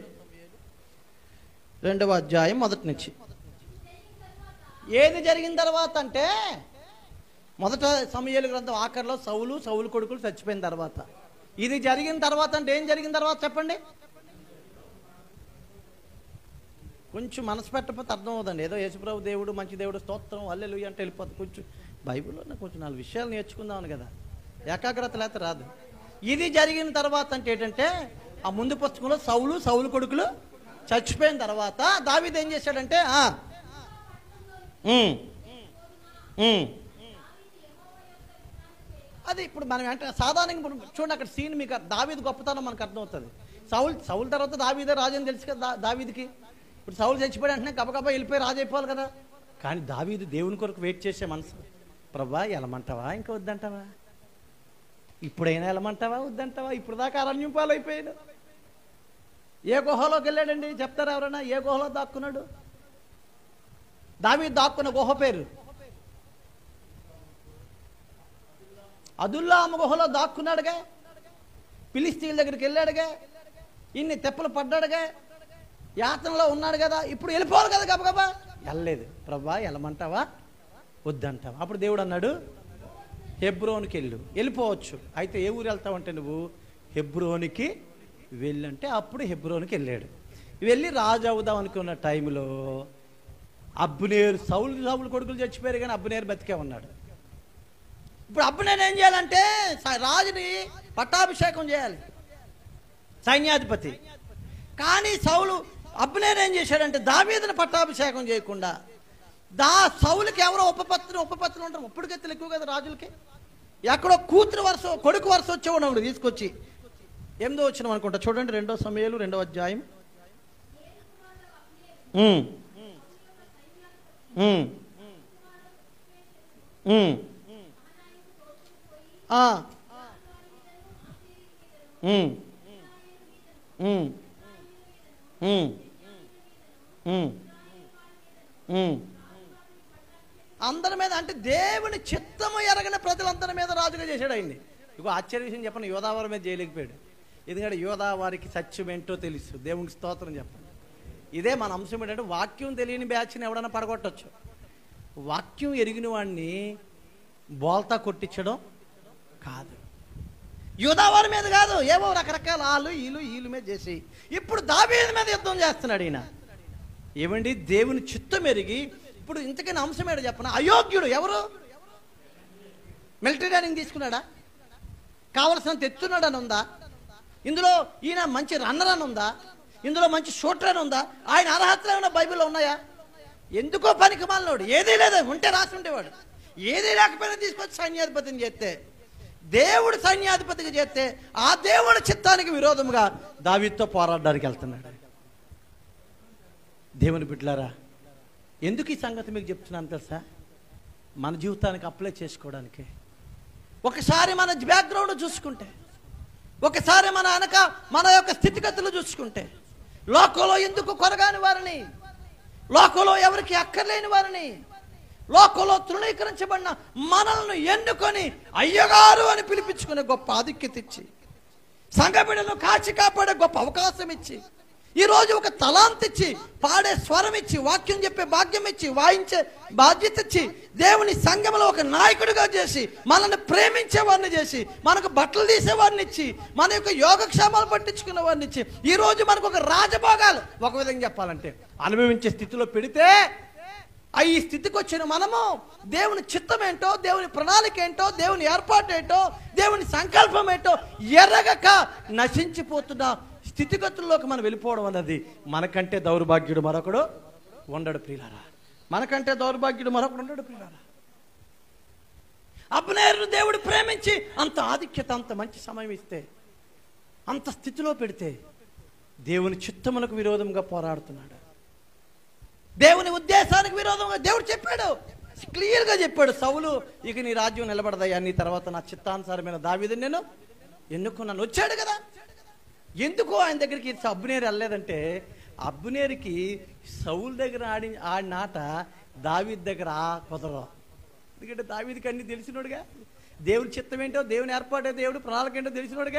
రెండవ అధ్యాయం మొదటి నుంచి. ఏది జరిగిన తర్వాత అంటే, మొదట సమూయేలు గ్రంథం ఆఖరిలో సౌలు సౌలు కొడుకులు చచ్చిపోయిన తర్వాత. ఇది జరిగిన తర్వాత అంటే ఏం జరిగిన తర్వాత చెప్పండి? కొంచెం మనసు పెట్టకపోతే అర్థం అవుదండి. ఏదో యేసుప్రభు దేవుడు మంచి దేవుడు, స్తోత్రం, హల్లెలూయా అంటే వెళ్ళిపోతుంది. కొంచెం బైబిల్లో కొంచెం నాలుగు విషయాలు నేర్చుకుందామని కదా, ఏకాగ్రత లేకపోతే రాదు. ఇది జరిగిన తర్వాత అంటే ఏంటంటే, ఆ ముందు పుస్తకంలో సౌలు సౌలు కొడుకులు చచ్చిపోయిన తర్వాత దావీదు ఏం చేశాడంటే, అది ఇప్పుడు మనం అంటే సాధారణంగా ఇప్పుడు చూడండి, అక్కడ సీన్ మీకు దావీదు గొప్పతనం మనకు అర్థమవుతుంది. సౌలు సౌలు తర్వాత దావీదే రాజు అని తెలుసు కదా దావీదుకి. ఇప్పుడు సౌలు చచ్చిపోయి అంటే గబగబా వెళ్ళిపోయి రాజు అయిపోవాలి కదా. కానీ దావీదు దేవుని కొరకు వెయిట్ చేసే మనసు. ప్రభా వెళ్ళమంటావా, ఇంకా వద్దంటావా? ఇప్పుడైనా వెళ్ళమంటావా, వద్దంటావా? ఇప్పుడు దాకా అరణ్యం పాలు అయిపోయాడు. ఏ గుహలోకి వెళ్ళాడండి చెప్తారా ఎవరైనా? ఏ గుహలో దాక్కున్నాడు? దావీదు దాక్కున్న గుహ పేరు అదుల్లామ గుహలో దాక్కున్నాడుగా. ఫిలిష్తీయుల దగ్గరికి వెళ్ళాడుగా, ఇన్ని తెప్పలు పడ్డాడుగా, యాతనలో ఉన్నాడు కదా, ఇప్పుడు వెళ్ళిపోవాలి కదా గబగబా. వెళ్ళలేదు. ప్రభా వెళ్ళమంటావా వద్దంటావా? అప్పుడు దేవుడు అన్నాడు హెబ్రోన్కి వెళ్ళు. వెళ్ళిపోవచ్చు, అయితే ఏ ఊరు వెళ్తావంటే నువ్వు హెబ్రోనికి వెళ్ళంటే అప్పుడు హెబ్రోన్కి వెళ్ళాడు. వెళ్ళి రాజు అవుదాం అనుకున్న టైంలో అబ్నేరు, సౌలు సౌలు కొడుకులు చచ్చిపోయారు కానీ అబ్నేరు బతికే ఉన్నాడు. ఇప్పుడు అబ్నేరు ఏం చేయాలంటే రాజుని పట్టాభిషేకం చేయాలి, సైన్యాధిపతి. కానీ సౌలు అబ్నేరు ఏం చేశాడంటే దావీదుని పట్టాభిషేకం చేయకుండా దా సౌలుకి ఎవరో ఉపపత్తులు ఉపపత్తులు ఉంటారు, ఒప్పుడుకెత్తులు ఎక్కువ కదా రాజులకి. ఎక్కడో కూతురు వరుస కొడుకు వరుస వచ్చేవాడు తీసుకొచ్చి ఎనిమిదో వచ్చినాం అనుకుంటా, చూడండి రెండో సమయాలు రెండో అధ్యాయం. ఉమ్ ఉమ్ ఉమ్ ఉమ్ ఉమ్ ఉమ్ ఉమ్ అందరి మీద, అంటే దేవుని చిత్తము ఎరగని ప్రజలందరి మీద రాజుగా చేశాడు ఆయన్ని. ఇగో ఆశ్చర్య విషయం చెప్పండి, యోధావారి మీద చేయలేకపోయాడు. ఎందుకంటే యోధావారికి సత్యం ఏంటో తెలుసు. దేవునికి స్తోత్రం చెప్పండి. ఇదే మన అంశం ఏంటంటే వాక్యం తెలియని బ్యాచ్ని ఎవడన్నా పడగొట్టచ్చు. వాక్యం ఎరిగిన వాడిని బోల్తా కొట్టించడం కాదు. యోధావారి మీద కాదు, ఏవో రకరకాల ఆలు వీళ్ళు వీళ్ళ మీద చేసి ఇప్పుడు దావీదు మీద యుద్ధం చేస్తున్నాడు ఈయన. ఏమండి, దేవుని చిత్తం ఎరిగి ఇప్పుడు ఇంతకైనా అంశం ఏంటో చెప్పనా? అయోగ్యుడు ఎవరు? మిలిటరీ ట్రైనింగ్ తీసుకున్నాడా? కావలసినంత ఎత్తున్నాడు అని ఉందా? ఇందులో ఈయన మంచి రన్నర్ అని ఉందా? ఇందులో మంచి షూటర్ అని ఉందా? ఆయన అర్హతలు ఏమైనా బైబిల్లో ఉన్నాయా? ఎందుకో పనికి మాలినోడు, ఏదీ లేదు, ఉంటే రాసి ఉండేవాడు. ఏదీ లేకపోయినా తీసుకొచ్చి సైన్యాధిపతిని చేస్తే, దేవుడు సైన్యాధిపతిగా చేస్తే ఆ దేవుడి చిత్తానికి విరోధముగా దావీదుతో పోరాడడానికి వెళ్తున్నాడు. దేవుని బిడ్డలారా, ఎందుకు ఈ సంగతి మీకు చెప్తున్నాను తెలుసా? మన జీవితానికి అప్లై చేసుకోవడానికి. ఒకసారి మన బ్యాక్గ్రౌండ్ చూసుకుంటే, ఒకసారి మన వెనక మన యొక్క స్థితిగతులు చూసుకుంటే, లోకంలో ఎందుకు కొరగాని వారిని, లోకంలో ఎవరికి అక్కర్లేని వారిని, లోకంలో తృణీకరించబడిన మనల్ని ఎన్నుకొని అయ్యగారు అని పిలిపించుకునే గొప్ప ఆధిక్యత ఇచ్చి, సంఘ బిడ్డలను కాచి కాపాడే గొప్ప అవకాశం ఇచ్చి, ఈరోజు ఒక తలాంత్ ఇచ్చి, పాడే స్వరం ఇచ్చి, వాక్యం చెప్పే భాగ్యం ఇచ్చి, వాయించే బాధ్యత ఇచ్చి, దేవుని సంఘంలో ఒక నాయకుడిగా చేసి, మనల్ని ప్రేమించే వారిని చేసి, మనకు బట్టలు తీసేవారిని ఇచ్చి, మన యొక్క యోగక్షేమాలు పట్టించుకునే వారిని ఇచ్చి, ఈరోజు మనకు ఒక రాజభోగాలు ఒక విధంగా చెప్పాలంటే అనుభవించే స్థితిలో పెడితే, ఆ ఈ స్థితికి వచ్చిన మనము దేవుని చిత్తం ఏంటో, దేవుని ప్రణాళిక ఏంటో, దేవుని ఏర్పాటు ఏంటో, దేవుని సంకల్పం ఏంటో ఎరగక నశించిపోతున్న స్థితిగతుల్లోకి మనం వెళ్ళిపోవడం అన్నది మనకంటే దౌర్భాగ్యుడు మరొకడు ఉండడు ప్రియులారా. మనకంటే దౌర్భాగ్యుడు మరొకడు ఉండడు ప్రియులారా. అబ్నేరును దేవుడు ప్రేమించి అంత ఆధిక్యత, అంత మంచి సమయం ఇస్తే, అంత స్థితిలో పెడితే దేవుని చిత్తమునకు విరోధంగా పోరాడుతున్నాడు. దేవుని ఉద్దేశానికి విరోధంగా దేవుడు చెప్పాడు, క్లియర్గా చెప్పాడు, సౌలు ఇక నీ రాజ్యం నిలబడదయ్యా, నీ తర్వాత నా చిత్తానుసారమైన దావీదుని నేను ఎన్నుకున్నాను. వచ్చాడు కదా. ఎందుకు ఆయన దగ్గరికి అబ్నేరు వెళ్ళలేదంటే, అబ్నేరుకి సౌలు దగ్గర ఆడి ఆడిన ఆట దావీదు దగ్గర కుదరదు. ఎందుకంటే దావీదుకి అన్ని తెలిసినోడుగా, దేవుని చిత్తం ఏంటో, దేవుని ఏర్పాటే, దేవుడు ప్రణాళిక ఏంటో తెలిసినోడుగా.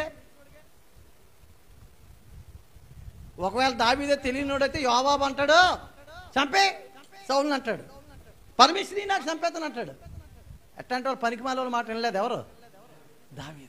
ఒకవేళ దావీదే తెలియనోడైతే యోవాబు అంటాడు చంపే, సౌలుని అంటాడు పరమేశ్వరి నాకు చంపేతను అంటాడు. ఎట్లాంటి వాళ్ళు పనికి మాల మాట వినలేదు ఎవరు? దావీదు.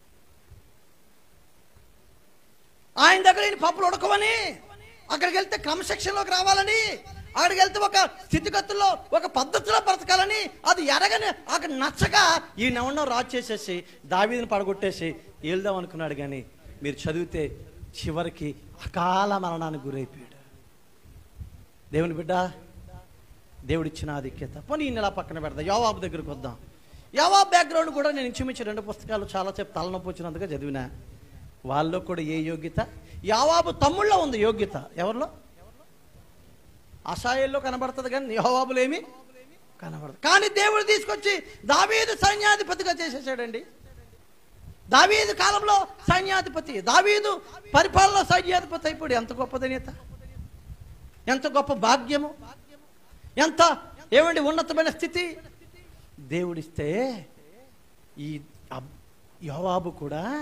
ఆయన దగ్గర ఈయన పప్పులు ఉడకవని, అక్కడికి వెళ్తే క్రమశిక్షణలోకి రావాలని, అక్కడికి వెళ్తే ఒక స్థితిగతుల్లో ఒక పద్ధతిలో బ్రతకాలని, అది ఎరగని అక్కడ నచ్చక ఈయన ఎవరినో రాజు చేసేసి దావీదుని పడగొట్టేసి వెళ్దాం అనుకున్నాడు. కానీ మీరు చదివితే చివరికి అకాల మరణానికి గురైపోయాడు. దేవుని బిడ్డ, దేవుడిచ్చిన ఆధిక్యత. పోనీ ఈయన ఇలా పక్కన పెడదాం, యోవాబు దగ్గరికి వద్దాం. యోవాబు బ్యాక్గ్రౌండ్ కూడా నేను ఇంచుమించు రెండు పుస్తకాలు చాలా సేపు తలనొప్పి వచ్చినందుగా చదివినా. వాళ్ళలో కూడా ఏ యోగ్యత? యోవాబు తమ్ముళ్ళలో ఉంది యోగ్యత. ఎవరిలో? అషాయేల్లో కనబడుతుంది కానీ యోవాబులో ఏమి కనబడదు. కానీ దేవుడు తీసుకొచ్చి దావీదు సైన్యాధిపతిగా చేసేసాడండి. దావీదు కాలంలో సైన్యాధిపతి, దావీదు పరిపాలన సైన్యాధిపతి అయిపోయాడు. ఎంత గొప్ప ధన్యత, ఎంత గొప్ప భాగ్యము, ఎంత ఏమండి ఉన్నతమైన స్థితి దేవుడిస్తే. ఈ యోవాబు కూడా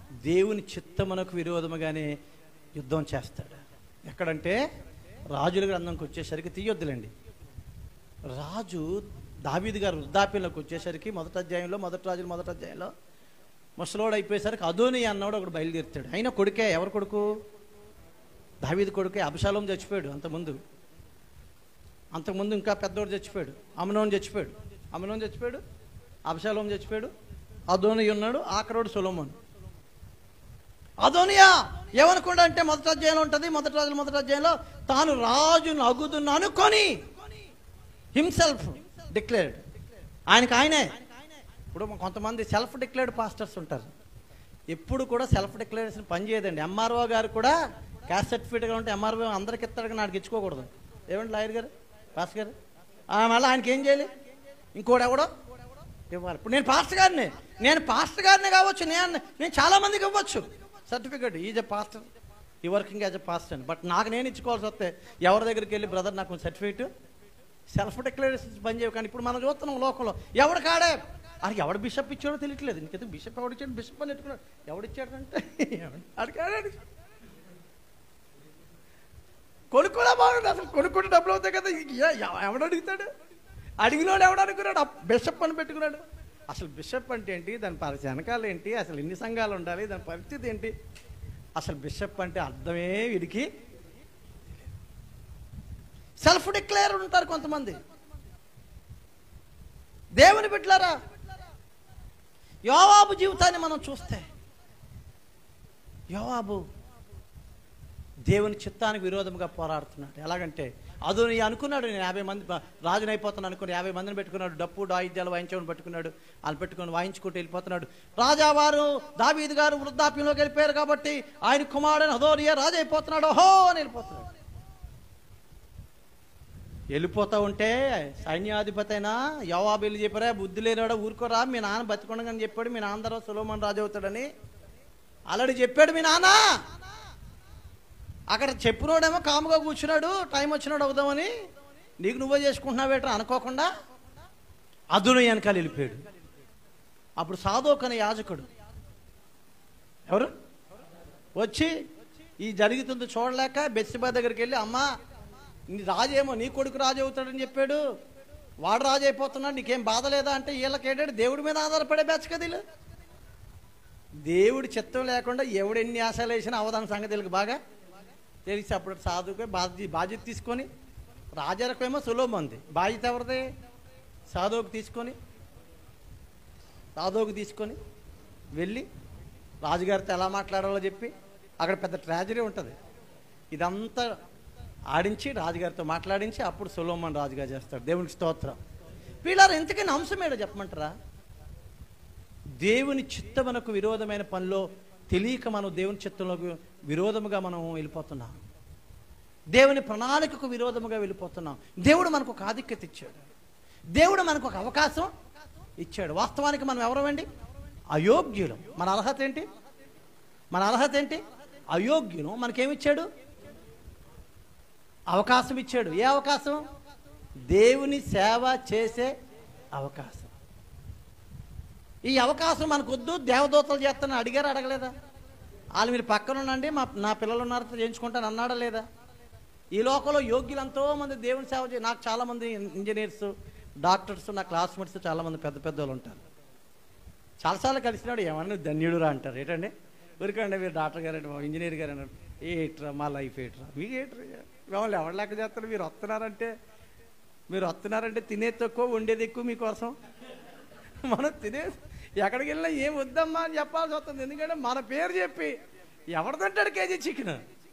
దేవుని చిత్తమునకు విరోధముగానే యుద్ధం చేస్తాడు. ఎక్కడంటే రాజుల గ్రంథంకి వచ్చేసరికి తీయొద్దులండి. రాజు దావీదు గారు వృద్ధాప్యంలోకి వచ్చేసరికి మొదటి అధ్యాయంలో మొదటి రాజులు మొదటి అధ్యాయంలో ముసలోడు అయిపోయేసరికి అదోని అన్నవాడు ఒకడు బయలుదేరుతాడు. అయినా కొడుకే, ఎవరు కొడుకు? దావీదు కొడుకే. అబ్షాలోం చచ్చిపోయాడు అంతకుముందు. అంతకుముందు ఇంకా పెద్దోడు చచ్చిపోయాడు. అమ్నోను చచ్చిపోయాడు. అమ్నోను చచ్చిపోయాడు, అబ్షాలోం చచ్చిపోయాడు, అదోని ఉన్నాడు, ఆఖరోడు సొలొమోను. అదోనియా ఏమనుకుండా అంటే మొదటి అధ్యాయంలో ఉంటుంది, మొదటి రాజులు మొదటి అధ్యాయంలో, తాను రాజును అగుదును అనుకొని హిమ్సెల్ఫ్ డిక్లేర్డ్. ఆయనకి ఆయనే. ఇప్పుడు కొంతమంది సెల్ఫ్ డిక్లేర్డ్ పాస్టర్స్ ఉంటారు. ఎప్పుడు కూడా సెల్ఫ్ డిక్లరేషన్ పని చేయదండి. ఎంఆర్ఓ గారు కూడా క్యాస్ట్ సర్టిఫికేట్గా ఉంటే ఎంఆర్ఓ అందరికి ఇస్తాడు, నాకు ఇచ్చుకోకూడదు. ఏమండి లాయర్ గారు, పాస్టర్ గారు? మళ్ళీ ఆయనకి ఏం చేయాలి? ఇంకోటి ఎవడో ఇవ్వాలి. ఇప్పుడు నేను పాస్టర్ గారిని నేను పాస్టర్ గారిని కావచ్చు, నేను నేను చాలామందికి ఇవ్వచ్చు సర్టిఫికేట్, ఈజ్ ఎ పాస్టర్, ఈ వర్కింగ్ యాజ్ ఎ పాస్టర్ అని. బట్ నాకు నేను ఇచ్చుకోవాల్సి వస్తే ఎవరి దగ్గరికి వెళ్ళి, బ్రదర్ నాకు సర్టిఫికేట్, సెల్ఫ్ డిక్లరేషన్ పని చేయవు. కానీ ఇప్పుడు మనం చూస్తున్నాం లోకంలో ఎవడు కాడే, అది ఎవడు బిషప్ ఇచ్చాడో తెలియట్లేదు. ఇంకైతే బిషప్ ఎవడిచ్చాడు, బిషప్ అని ఎట్టుకున్నాడు, ఎవడిచ్చాడంటే అడిగాడు. కొనుక్కోడా బాగుంది, అసలు కొనుక్కుంటే డబ్బులు అవుతాయి కదా, ఎవడు అడుగుతాడు? అడిగినోడు ఎవడు అనుకున్నాడు, బిషప్ అని పెట్టుకున్నాడు. అసలు బిషప్ అంటే ఏంటి, దాని పరిస్థితి వెనకాల ఏంటి, అసలు ఎన్ని సంఘాలు ఉండాలి, దాని పరిస్థితి ఏంటి, అసలు బిషప్ అంటే అర్థమే వీడికి. సెల్ఫ్ డిక్లేర్ ఉంటారు కొంతమంది. దేవుని బిడ్డలారా, యోవాబు జీవితాన్ని మనం చూస్తే, యోవాబు దేవుని చిత్తానికి విరోధంగా పోరాడుతున్నాడు. ఎలాగంటే అదోని అనుకున్నాడు, నేను యాభై మంది రాజుని అయిపోతున్నాను అనుకుని యాభై మందిని పెట్టుకున్నాడు, డప్పు డాయిద్యాలు వాయించమని పెట్టుకున్నాడు. వాళ్ళు పెట్టుకొని వాయించుకుంటూ వెళ్ళిపోతున్నాడు. రాజావారు దావీదు గారు వృద్ధాప్యంలోకి వెళ్ళిపోయారు కాబట్టి ఆయన కుమారుడు అదోనియా రాజు అయిపోతున్నాడు, ఓహో అని వెళ్ళిపోతున్నాడు. వెళ్ళిపోతా ఉంటే సైన్యాధిపతి అయినా యోవాబు వెళ్ళి చెప్పారా, బుద్ధి లేనివాడా ఊరుకోరా, మీ నాన్న బతికొండగాని చెప్పాడు, మీ నాన్న తర్వాత సొలొమోను రాజు అవుతాడని ఆల్రెడీ చెప్పాడు మీ నాన్న. అక్కడ చెప్పినోడేమో కాముగా కూర్చున్నాడు, టైం వచ్చినాడు అవుదామని, నీకు నువ్వే చేసుకుంటున్నావేట్రా అనుకోకుండా అదును వెనకాల వెళ్ళిపోయాడు. అప్పుడు సాదోకు అనే యాజకుడు ఎవరు వచ్చి ఈ జరుగుతుంది చూడలేక బెత్షెబా దగ్గరికి వెళ్ళి, అమ్మా నీ రాజేమో నీ కొడుకు రాజు అవుతాడని చెప్పాడు, వాడు రాజు అయిపోతున్నాడు, నీకేం బాధ లేదా అంటే, వీళ్ళకేంటంటే దేవుడి మీద ఆధారపడే బ్యాచ్ కదా వీళ్ళు. దేవుడి చిత్తం లేకుండా ఎవడు ఎన్ని ఆశలు వేసినా అవదాన సంగతి బాగా తెలిసి అప్పుడు సాధువుకి బాధ్య బాధ్యత తీసుకొని, రాజరకమేమో సొలొమోనుది, బాధ్యత ఎవరిది? సాధువుకి తీసుకొని సాధువుకి తీసుకొని వెళ్ళి రాజుగారితో ఎలా మాట్లాడాలో చెప్పి, అక్కడ పెద్ద ట్రాజడీ ఉంటుంది. ఇదంతా ఆడించి రాజుగారితో మాట్లాడించి అప్పుడు సొలొమోను రాజుగా చేస్తాడు. దేవునికి స్తోత్రం. వీళ్ళారు ఎందుకని అంశం ఏడో చెప్పమంటారా? దేవుని చిత్తమునకు విరోధమైన పనిలో తెలియక మనం దేవుని చిత్తంలోకి విరోధముగా మనం వెళ్ళిపోతున్నాం. దేవుని ప్రణాళికకు విరోధముగా వెళ్ళిపోతున్నాం. దేవుడు మనకు ఒక ఆధిక్యత ఇచ్చాడు, దేవుడు మనకు ఒక అవకాశం ఇచ్చాడు. వాస్తవానికి మనం ఎవరమండి? అయోగ్యులం. మన అర్హత ఏంటి? మన అర్హత ఏంటి? అయోగ్యులం. మనకేమిచ్చాడు? అవకాశం ఇచ్చాడు. ఏ అవకాశం? దేవుని సేవ చేసే అవకాశం. ఈ అవకాశం మనకు వద్దు, దేవదూతలు చేస్తాను అడిగారు అడగలేదా? వాళ్ళు మీరు పక్కన ఉండండి, మా నా పిల్లలు ఉన్నారు చేయించుకుంటాను అన్నాడా లేదా? ఈ లోకంలో యోగ్యులు ఎంతోమంది దేవుని సేవ చే నాకు చాలామంది ఇంజనీర్స్, డాక్టర్స్, నా క్లాస్మేట్స్ చాలామంది పెద్ద పెద్ద వాళ్ళు ఉంటారు. చాలాసార్లు కలిసినాడు, ఏమన్నా ధన్యుడురా అంటారు. ఏంటండి ఊరికండి మీరు డాక్టర్ గారు అంటే ఇంజనీర్ గారు అన్నారు, ఏట్రా మా లైఫ్ ఏట్రా మీకు ఏట్రా మిమ్మల్ని ఎవరు లెక్క చేస్తారు, మీరు వస్తున్నారంటే మీరు వస్తున్నారంటే తినేది తక్కువ వండేది ఎక్కువ మీకోసం. మనం తినే ఎక్కడికి వెళ్ళినా ఏం వద్దమ్మా అని చెప్పాల్సి వస్తుంది. ఎందుకంటే మన పేరు చెప్పి ఎవరు తింటాడు కేజీ చికెన్,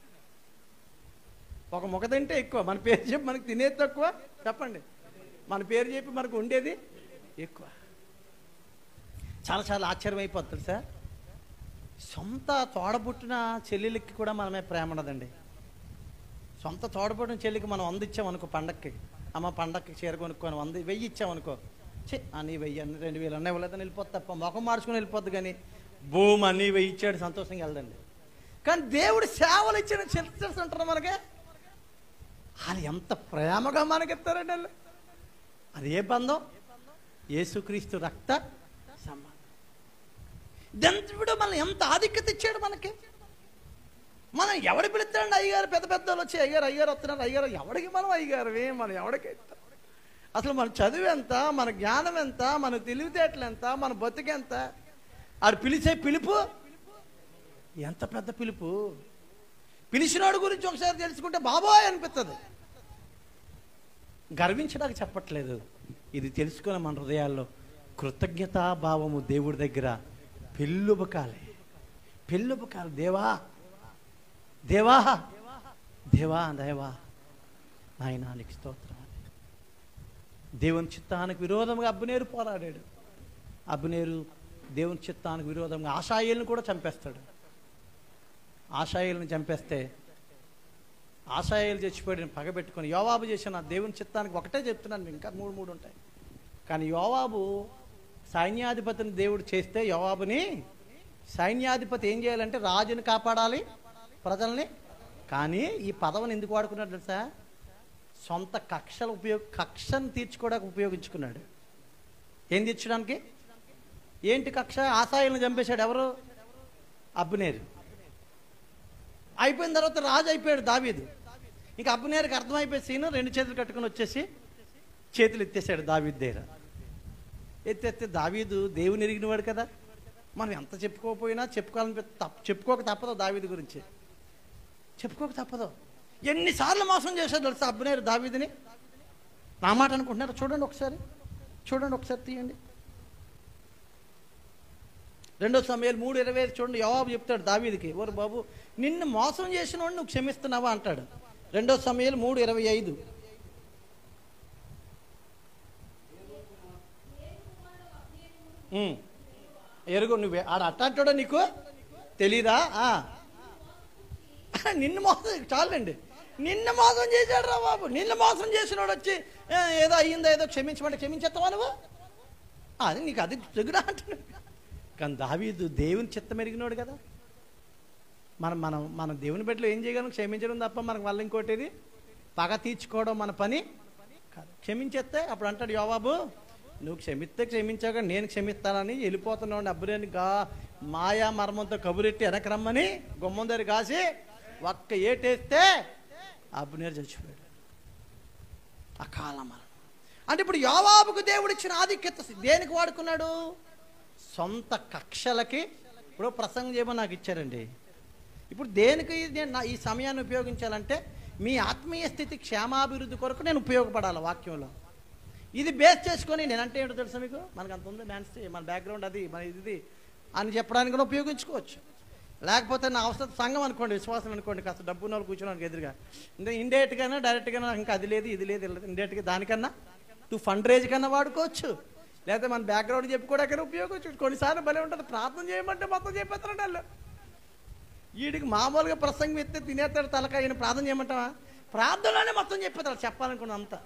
ఒక ముఖ తింటే ఎక్కువ, మన పేరు చెప్పి మనకు తినేది తక్కువ. చెప్పండి, మన పేరు చెప్పి మనకు ఉండేది ఎక్కువ. చాలా చాలా ఆశ్చర్యం అయిపోతుంది సార్. సొంత తోడబుట్టిన చెల్లెలకి కూడా మనమే ప్రేమ ఉండదండి. సొంత తోడబుట్టిన చెల్లికి మనం వంద ఇచ్చామనుకో పండక్కి, అమ్మ పండక్కి చీర కొనుక్కొని వంద వెయ్యి ఇచ్చామనుకో, చి అన్నీ వెయ్యి అన్ని రెండు వేలు అన్నీ ఇవ్వలేదని వెళ్ళిపోద్ది తప్ప ముఖం మార్చుకొని వెళ్ళిపోద్ది. కానీ భూమి అన్నీ వెయ్యి ఇచ్చాడు సంతోషంగా వెళ్దండి. కానీ దేవుడు సేవలు ఇచ్చిన సిస్టర్స్ ఉంటారు మనకి, వాళ్ళు ఎంత ప్రేమగా మనకిస్తారండి వాళ్ళు. అది ఏ బంధం? యేసుక్రీస్తు రక్త సంబంధం. దేవుడు మనల్ని ఎంత ఆధిక్యత ఇచ్చాడు మనకి. మనం ఎవడు పిలుస్తాడండి అయ్యగారు, పెద్ద పెద్ద వాళ్ళు వచ్చి అయ్యారు అయ్యారు వస్తున్నారు అయ్యారు, ఎవడికి మనం అయ్యగారు మనం ఎవడికి అసలు మన చదువు ఎంత, మన జ్ఞానం ఎంత, మన తెలివితేటలు ఎంత, మన బతుకెంత. ఆడు పిలిచే పిలుపు ఎంత పెద్ద పిలుపు. పిలిచినాడు గురించి ఒకసారి తెలుసుకుంటే బాబోయ్ అనిపిస్తుంది. గర్వించడానికి చెప్పట్లేదు, ఇది తెలుసుకున్న మన హృదయాల్లో కృతజ్ఞతాభావము దేవుడి దగ్గర పెళ్ళుబకాలి, పెళ్ళుబకాలి. దేవా దేవా దేవా దేవా నాయనా నీకు స్తోత్రం. దేవుని చిత్తానికి విరోధంగా అబ్నేరు పోరాడాడు. అబ్నేరు దేవుని చిత్తానికి విరోధంగా ఆషాయేలుని కూడా చంపేస్తాడు. ఆషాయేలుని చంపేస్తే ఆషాయేలు చచ్చిపోయాడు పగబెట్టుకొని యోవాబు చేసిన దేవుని చిత్తానికి ఒకటే చెప్తున్నాను, ఇంకా మూడు మూడు ఉంటాయి. కానీ యోవాబు సైన్యాధిపతిని దేవుడు చేస్తే యోవాబుని సైన్యాధిపతి ఏం చేయాలంటే రాజుని కాపాడాలి, ప్రజల్ని. కానీ ఈ పదవిని ఎందుకు వాడుకున్నాడు తెలుసా? సొంత కక్షలు ఉపయోగ కక్షను తీర్చుకోవడానికి ఉపయోగించుకున్నాడు. ఏం తీర్చడానికి? ఏంటి కక్ష? ఆసాయిల్ని చంపేశాడు. ఎవరు? అబ్నేరు. అయిపోయిన తర్వాత రాజు అయిపోయాడు దావీదు. ఇంకా అబ్నేరుకి అర్థమైపోయి సీను రెండు చేతులు కట్టుకుని వచ్చేసి చేతులు ఎత్తేసాడు దావీదు దగ్గర. ఎత్తెత్తే దావీదు దేవుని ఎరిగినవాడు కదా, మనం ఎంత చెప్పుకోకపోయినా చెప్పుకోవాలని తప్ప చెప్పుకోక తప్పదు. దావీదు గురించి చెప్పుకోక తప్పదు. ఎన్నిసార్లు మోసం చేశాడు తెలుసా అబ్నేరు దావీదుని? నా మాట అనుకుంటున్నారు? చూడండి ఒకసారి, చూడండి ఒకసారి తీయండి. రెండో సమయాలు మూడు ఇరవై ఐదు చూడండి. యోవాబు చెప్తాడు దావీదుకి, ఓరు బాబు నిన్ను మోసం చేసిన వాడిని నువ్వు క్షమిస్తున్నావా అంటాడు. రెండో సమయాలు మూడు ఇరవై ఐదు. ఎరుగు నువ్వే ఆడ అట్టాంటాడో నీకు తెలీదా? నిన్ను మోసం చాలండి, నిన్ను మోసం చేశాడు రా బాబు. నిన్ను మోసం చేసినోడు వచ్చి ఏదో అయ్యిందో ఏదో క్షమించమంటే క్షమించేస్తావా నువ్వు? అది నీకు అది తెగుడా అంటున్నాడు. కానీ దావీదు దేవుని చిత్తం ఎరిగినోడు కదా. మనం మనం మన దేవుని బిడ్డలు ఏం చేయగలం? క్షమించడం తప్ప మనకు వల్ల ఇంకోటిది పగ తీర్చుకోవడం మన పని కాదు. క్షమించేస్తే అప్పుడు అంటాడు యోవాబు, నువ్వు క్షమిస్తే క్షమించాక నేను క్షమిస్తానని వెళ్ళిపోతున్నావు. అబ్బురేని గా మాయా మర్మంతో కబురెట్టి వెనకరమ్మని గుమ్మం దగ్గర కాసి ఒక్క ఏటేస్తే అబ్నేరు చచ్చిపోయాడు. అకాల మరణం. అంటే ఇప్పుడు యోవాబుకు దేవుడు ఇచ్చిన ఆధిక్యత దేనికి వాడుకున్నాడు? సొంత కక్షలకి. ఇప్పుడు ప్రసంగం చేయమని నాకు ఇచ్చారండి. ఇప్పుడు దేనికి నేను ఈ సమయాన్ని ఉపయోగించాలంటే మీ ఆత్మీయ స్థితి క్షేమాభివృద్ధి కొరకు నేను ఉపయోగపడాలి వాక్యంలో. ఇది బేస్ చేసుకొని నేనంటే ఏంటో తెలుసా మీకు? మనకు అంత ఉంది మ్యాన్స్, మన బ్యాక్గ్రౌండ్ అది, మన ఇది అని చెప్పడానికి కూడా ఉపయోగించుకోవచ్చు. లేకపోతే నా అవసరం సంఘం అనుకోండి, విశ్వాసం అనుకోండి, కాస్త డబ్బున్న వాళ్ళు కూర్చోడానికి ఎదురుగా ఇండైరెక్ట్గానే డైరెక్ట్గానే ఇంకా అది లేదు ఇది లేదు ఇండైరెక్ట్గా దానికన్నా టూ ఫండ్ రేజ్ కన్నా వాడుకోవచ్చు. లేకపోతే మన బ్యాక్గ్రౌండ్ చెప్పుకోవడానికి ఉపయోగించు. కొన్నిసార్లు భలే ఉంటుంది, ప్రార్థన చేయమంటే మొత్తం చెప్పేస్తారంటే వాళ్ళు. వీడికి మామూలుగా ప్రసంగం ఎత్తే తినేస్తాడు తలక, ఈయన ప్రార్థన చేయమంటావా? ప్రార్థనలోనే మొత్తం చెప్పేస్తాడు చెప్పాలనుకున్న అంతా.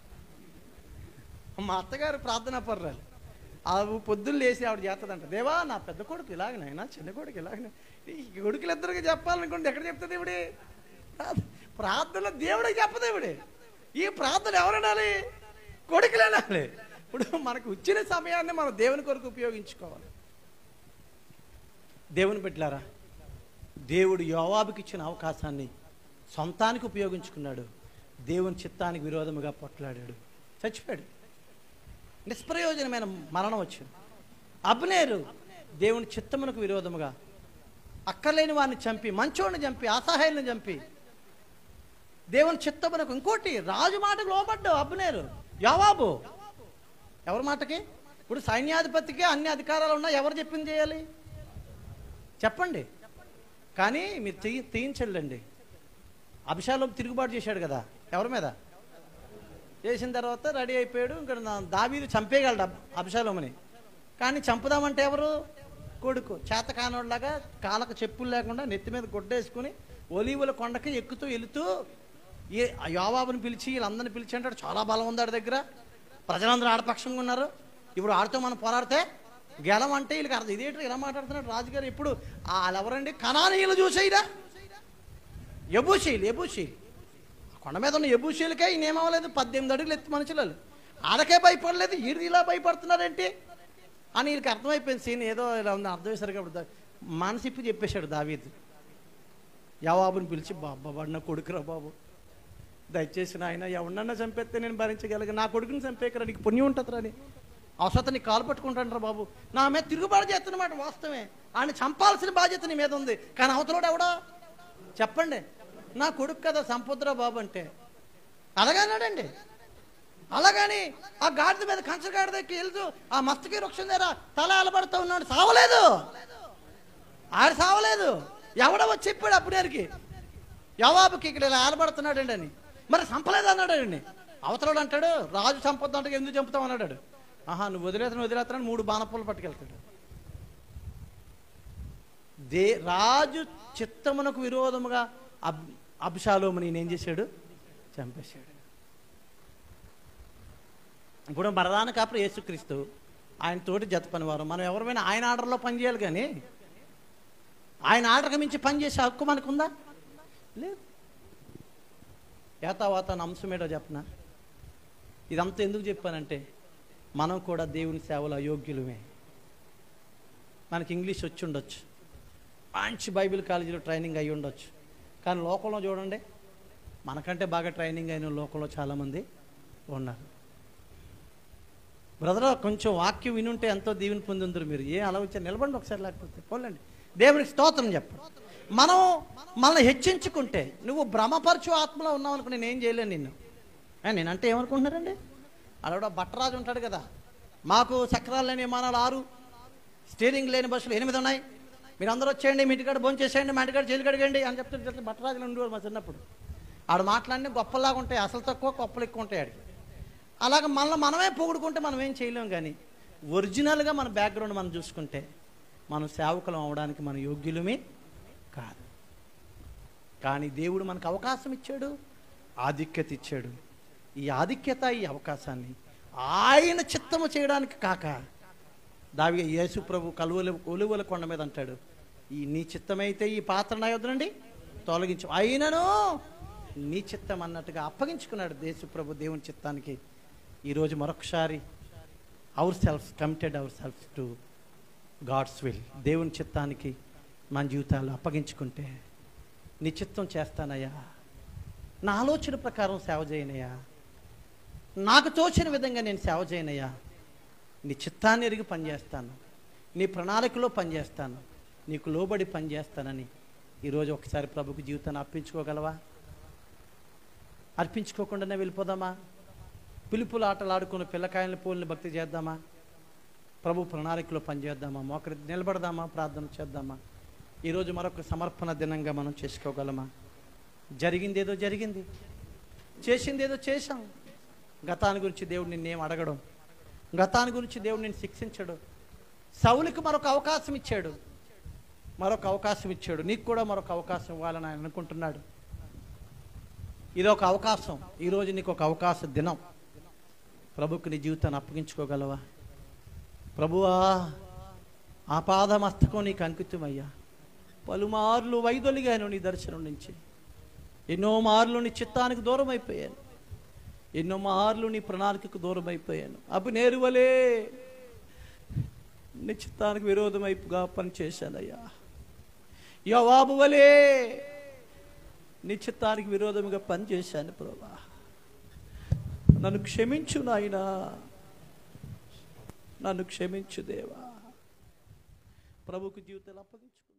మా అత్తగారు ప్రార్థన పర్రాలు, ఆవు పొద్దున్న లేచి ఆవిడ చేస్తుందంట, దేవా నా పెద్ద కొడుకు ఇలాగనైనా చిన్న కొడుకు ఇలాగనే, ఈ కొడుకులు ఇద్దరికి చెప్పాలనుకుంటే ఎక్కడ చెప్తుంది ఇవిడే? ప్రార్థన దేవుడికి చెప్పదు ఇవిడే. ఈ ప్రార్థన ఎవరనాలి? కొడుకులేనాలి. ఇప్పుడు మనకు వచ్చిన సమయాన్ని మనం దేవుని కొరకు ఉపయోగించుకోవాలి. దేవుని బిడ్డలారా, దేవుడు యోవాబుకి ఇచ్చిన అవకాశాన్ని సొంతానికి ఉపయోగించుకున్నాడు. దేవుని చిత్తానికి విరోధముగా పొట్లాడాడు, చచ్చిపోయాడు. నిష్ప్రయోజనమైన మరణం వచ్చింది. అబ్నేరు దేవుని చిత్తమునకు విరోధముగా అక్కర్లేని వాడిని చంపి, మంచోడిని చంపి, అసహాయుల్ని చంపి దేవుని చిత్తమునకు. ఇంకోటి, రాజు మాటకు లోబడ్డావు అబ్నేరు. యోవాబు ఎవరి మాటకి? ఇప్పుడు సైన్యాధిపతికి అన్ని అధికారాలు ఉన్నా ఎవరు చెప్పింది చేయాలి చెప్పండి. కానీ మీరు తీయి తీయించండి. అభిషాలోం తిరుగుబాటు చేశాడు కదా ఎవరి మీద? చేసిన తర్వాత రెడీ అయిపోయాడు. ఇంకా దావీదు చంపేయగలడు అభిషాలోముని. కానీ చంపుదామంటే ఎవరు? కొడుకు. చేతకానోళ్ళలాగా కాళ్ళకు చెప్పులు లేకుండా నెత్తి మీద గుడ్డేసుకుని ఒలీవుల కొండకి ఎక్కుతూ వెళుతూ ఏ యోవాబుని పిలిచి వీళ్ళందరినీ పిలిచి అంటాడు, చాలా బలం ఉంది ఆడి దగ్గర, ప్రజలందరూ ఆడపక్షంగా ఉన్నారు, ఇప్పుడు ఆడితో మనం పోరాడితే గెలం అంటే వీళ్ళకి అర్థం. ఇదేంటి ఇలా మాట్లాడుతున్నాడు రాజుగారు? ఇప్పుడు వాళ్ళు ఎవరండి? కనానీయులు చూసేయిరా, యబూషీలు. యబూషీలు కొండ మీద ఉన్న యబూషీలకే ఈయన ఏమవ్వలేదు, పద్దెనిమిది అడుగులు ఎత్తి మనుషులు, ఆడకే భయపడలేదు, ఈడు ఇలా భయపడుతున్నారేంటి? అని వీళ్ళకి అర్థమైపోయింది సీన్ ఏదో ఇలా ఉంది అర్థమయ్యేసరికి అప్పుడు మనసిప్పి చెప్పేశాడు దావీదు యోవాబుని పిలిచి బాబా నా కొడుకురా బాబు, దయచేసి నాయన ఎవరినన్నా చంపేస్తే నేను భరించగలిగా, నా కొడుకుని చంపేకరా, నీకు పుణ్యం ఉంటుంది రాని, అవసరం నీ కాలు పట్టుకుంటాను బాబు, నా మీద తిరుగుబాటు చేస్తున్నమాట వాస్తవమే, ఆయన చంపాల్సిన బాధ్యత నీ మీద ఉంది, కానీ అవతలోడు ఎవడో చెప్పండి, నా కొడుకు కదా సంపద్రా బాబు అంటే అలాగన్నాడండి. అలాగని ఆ గాడిద మీద కంచ గాడిదకి వెళ్తూ ఆ మస్తకి వృక్షం దగ్గర తల అలబడుతూ ఉన్నాడు, సావలేదు, ఆడు సావలేదు, ఎవడో వచ్చి చెప్పాడు అప్పుడేరికి యోవాబుకి ఇక్కడ ఇలా ఆలబడుతున్నాడండి అని, మరి చంపలేదు అన్నాడండి. అవతలోడు అంటాడు రాజు చంపొద్దు అంటే ఎందుకు చంపుతావు అన్నాడు. ఆహా నువ్వు వదిలేతను వదిలేతను మూడు బాణపులు పట్టుకెళ్తాడు. దే రాజు చిత్తమునకు విరోధముగా అబ్ అబ్షాలోముని నేనేం చేశాడు, చంపేశాడు. ఇప్పుడు మరదాన కాపుడు యేసుక్రీస్తు, ఆయన తోటి జత పనివారు, మనం ఎవరైనా ఆయన ఆర్డర్లో పనిచేయాలి, కానీ ఆయన ఆర్డర్కి మించి పనిచేసే హక్కు మనకుందా? లేదు. ఏతావాత అంశం ఏటో చెప్పనా, ఇదంతా ఎందుకు చెప్పానంటే మనం కూడా దేవుని సేవలు అయోగ్యులమే. మనకి ఇంగ్లీష్ వచ్చి ఉండొచ్చు, మంచి బైబిల్ కాలేజీలో ట్రైనింగ్ అయ్యి ఉండొచ్చు, కానీ లోకంలో చూడండి మనకంటే బాగా ట్రైనింగ్ అయిన లోకంలో చాలామంది ఉన్నారు. బ్రదర్ కొంచెం వాక్యం వినుంటే ఎంతో దీవెని పొందుందరు మీరు. ఏ అలా వచ్చారు నిలబండి ఒకసారి, లేకపోతే పోలండి, దేవునికి స్తోత్రం చెప్పండి. మనం మనల్ని హెచ్చించుకుంటే నువ్వు భ్రమపరచు ఆత్మలో ఉన్నావు అనుకో నేను ఏం చేయలేను నిన్ను. నేనంటే ఏమనుకుంటున్నారండి, అలా బట్టరాజు ఉంటాడు కదా, మాకు చక్రాలు లేని విమానాలు ఆరు, స్టీరింగ్ లేని బస్సులు ఎనిమిది ఉన్నాయి, మీరు అందరూ వచ్చేయండి, మీ ఇంటికాడ భోజనం చేసేయండి, మా ఇంటికాడ జైలు కడగండి అని చెప్తే బట్టరాజులు ఉండేవారు మా చిన్నప్పుడు. ఆడు మాట్లాడిన గొప్పలాగా ఉంటాయి, అసలు తక్కువ గొప్పలు ఎక్కువ ఉంటాయి ఆడికి. అలాగ మనల్ని మనమే పొగుడుకుంటే మనం ఏం చేయలేం, కానీ ఒరిజినల్గా మన బ్యాక్గ్రౌండ్ మనం చూసుకుంటే మనం సేవకులం అవడానికి మన యోగ్యులమే కాదు. కానీ దేవుడు మనకు అవకాశం ఇచ్చాడు, ఆధిక్యత ఇచ్చాడు. ఈ ఆధిక్యత ఈ అవకాశాన్ని ఆయన చిత్తము చేయడానికి కాక దావి యేసు ప్రభు కలువల ఒలువల కొండ మీద అంటాడు, ఈ నీ చిత్తమైతే ఈ పాత్ర నా యొద్ద నుండి తొలగించు, అయినను నీ చిత్తం అన్నట్టుగా అప్పగించుకున్నాడు యేసు ప్రభు దేవుని చిత్తానికి. ఈరోజు మరొకసారి our self committed our self to God's will, దేవుని చిత్తానికి మన జీవితాలు అప్పగించుకుంటే నీ చిత్తం చేస్తానయ్యా, నా ఆలోచన ప్రకారం సేవ చేయనయ్యా, నాకు తోచిన విధంగా నేను సేవ చేయనయ్యా, నీ చిత్తాన్ని ఎరిగి పనిచేస్తాను, నీ ప్రణాళికలో పనిచేస్తాను, నీకు లోబడి పనిచేస్తానని ఈరోజు ఒకసారి ప్రభుకు జీవితాన్ని అర్పించుకోగలవా? అర్పించుకోకుండానే వెళ్ళిపోదామా? పిలుపులు ఆటలు ఆడుకుని పిల్లకాయలను పోలిన భక్తి చేద్దామా? ప్రభు ప్రణాళికలో పనిచేద్దామా? మోకరి నిలబడదామా? ప్రార్థన చేద్దామా? ఈరోజు మరొక సమర్పణ దినంగా మనం చేసుకోగలమా? జరిగింది ఏదో జరిగింది, చేసింది ఏదో చేశాం. గతాన్ని గురించి దేవుడు నిన్నేం అడగడం, గతాన్ని గురించి దేవుడు నిన్ను శిక్షించడు. సౌలుకి మరొక అవకాశం ఇచ్చాడు, మరొక అవకాశం ఇచ్చాడు, నీకు కూడా మరొక అవకాశం ఇవ్వాలని ఆయన అనుకుంటున్నాడు. ఇది ఒక అవకాశం, ఈరోజు నీకు ఒక అవకాశ దినం. ప్రభుకు నీ జీవితాన్ని అప్పగించుకోగలవా? ప్రభువా ఆపాదమస్తకం నీకు అంకితమయ్యా, పలుమార్లు వైదొలిగాను నీ దర్శనం నుంచి, ఎన్నో మార్లు నీ చిత్తానికి దూరం అయిపోయాను, ఎన్నో మార్లు నీ ప్రణాళికకు దూరం అయిపోయాను. అబ్నేరు వలే నీ చిత్తానికి విరోధమైపుగా పనిచేశానయ్యా, యోవాబు వలే నీ చిత్తానికి విరోధముగా పనిచేశాను. ప్రభువా నన్ను క్షమించు నాయనా, నన్ను క్షమించు దేవా. ప్రభుకు జీవితాలు అప్పగించుకో.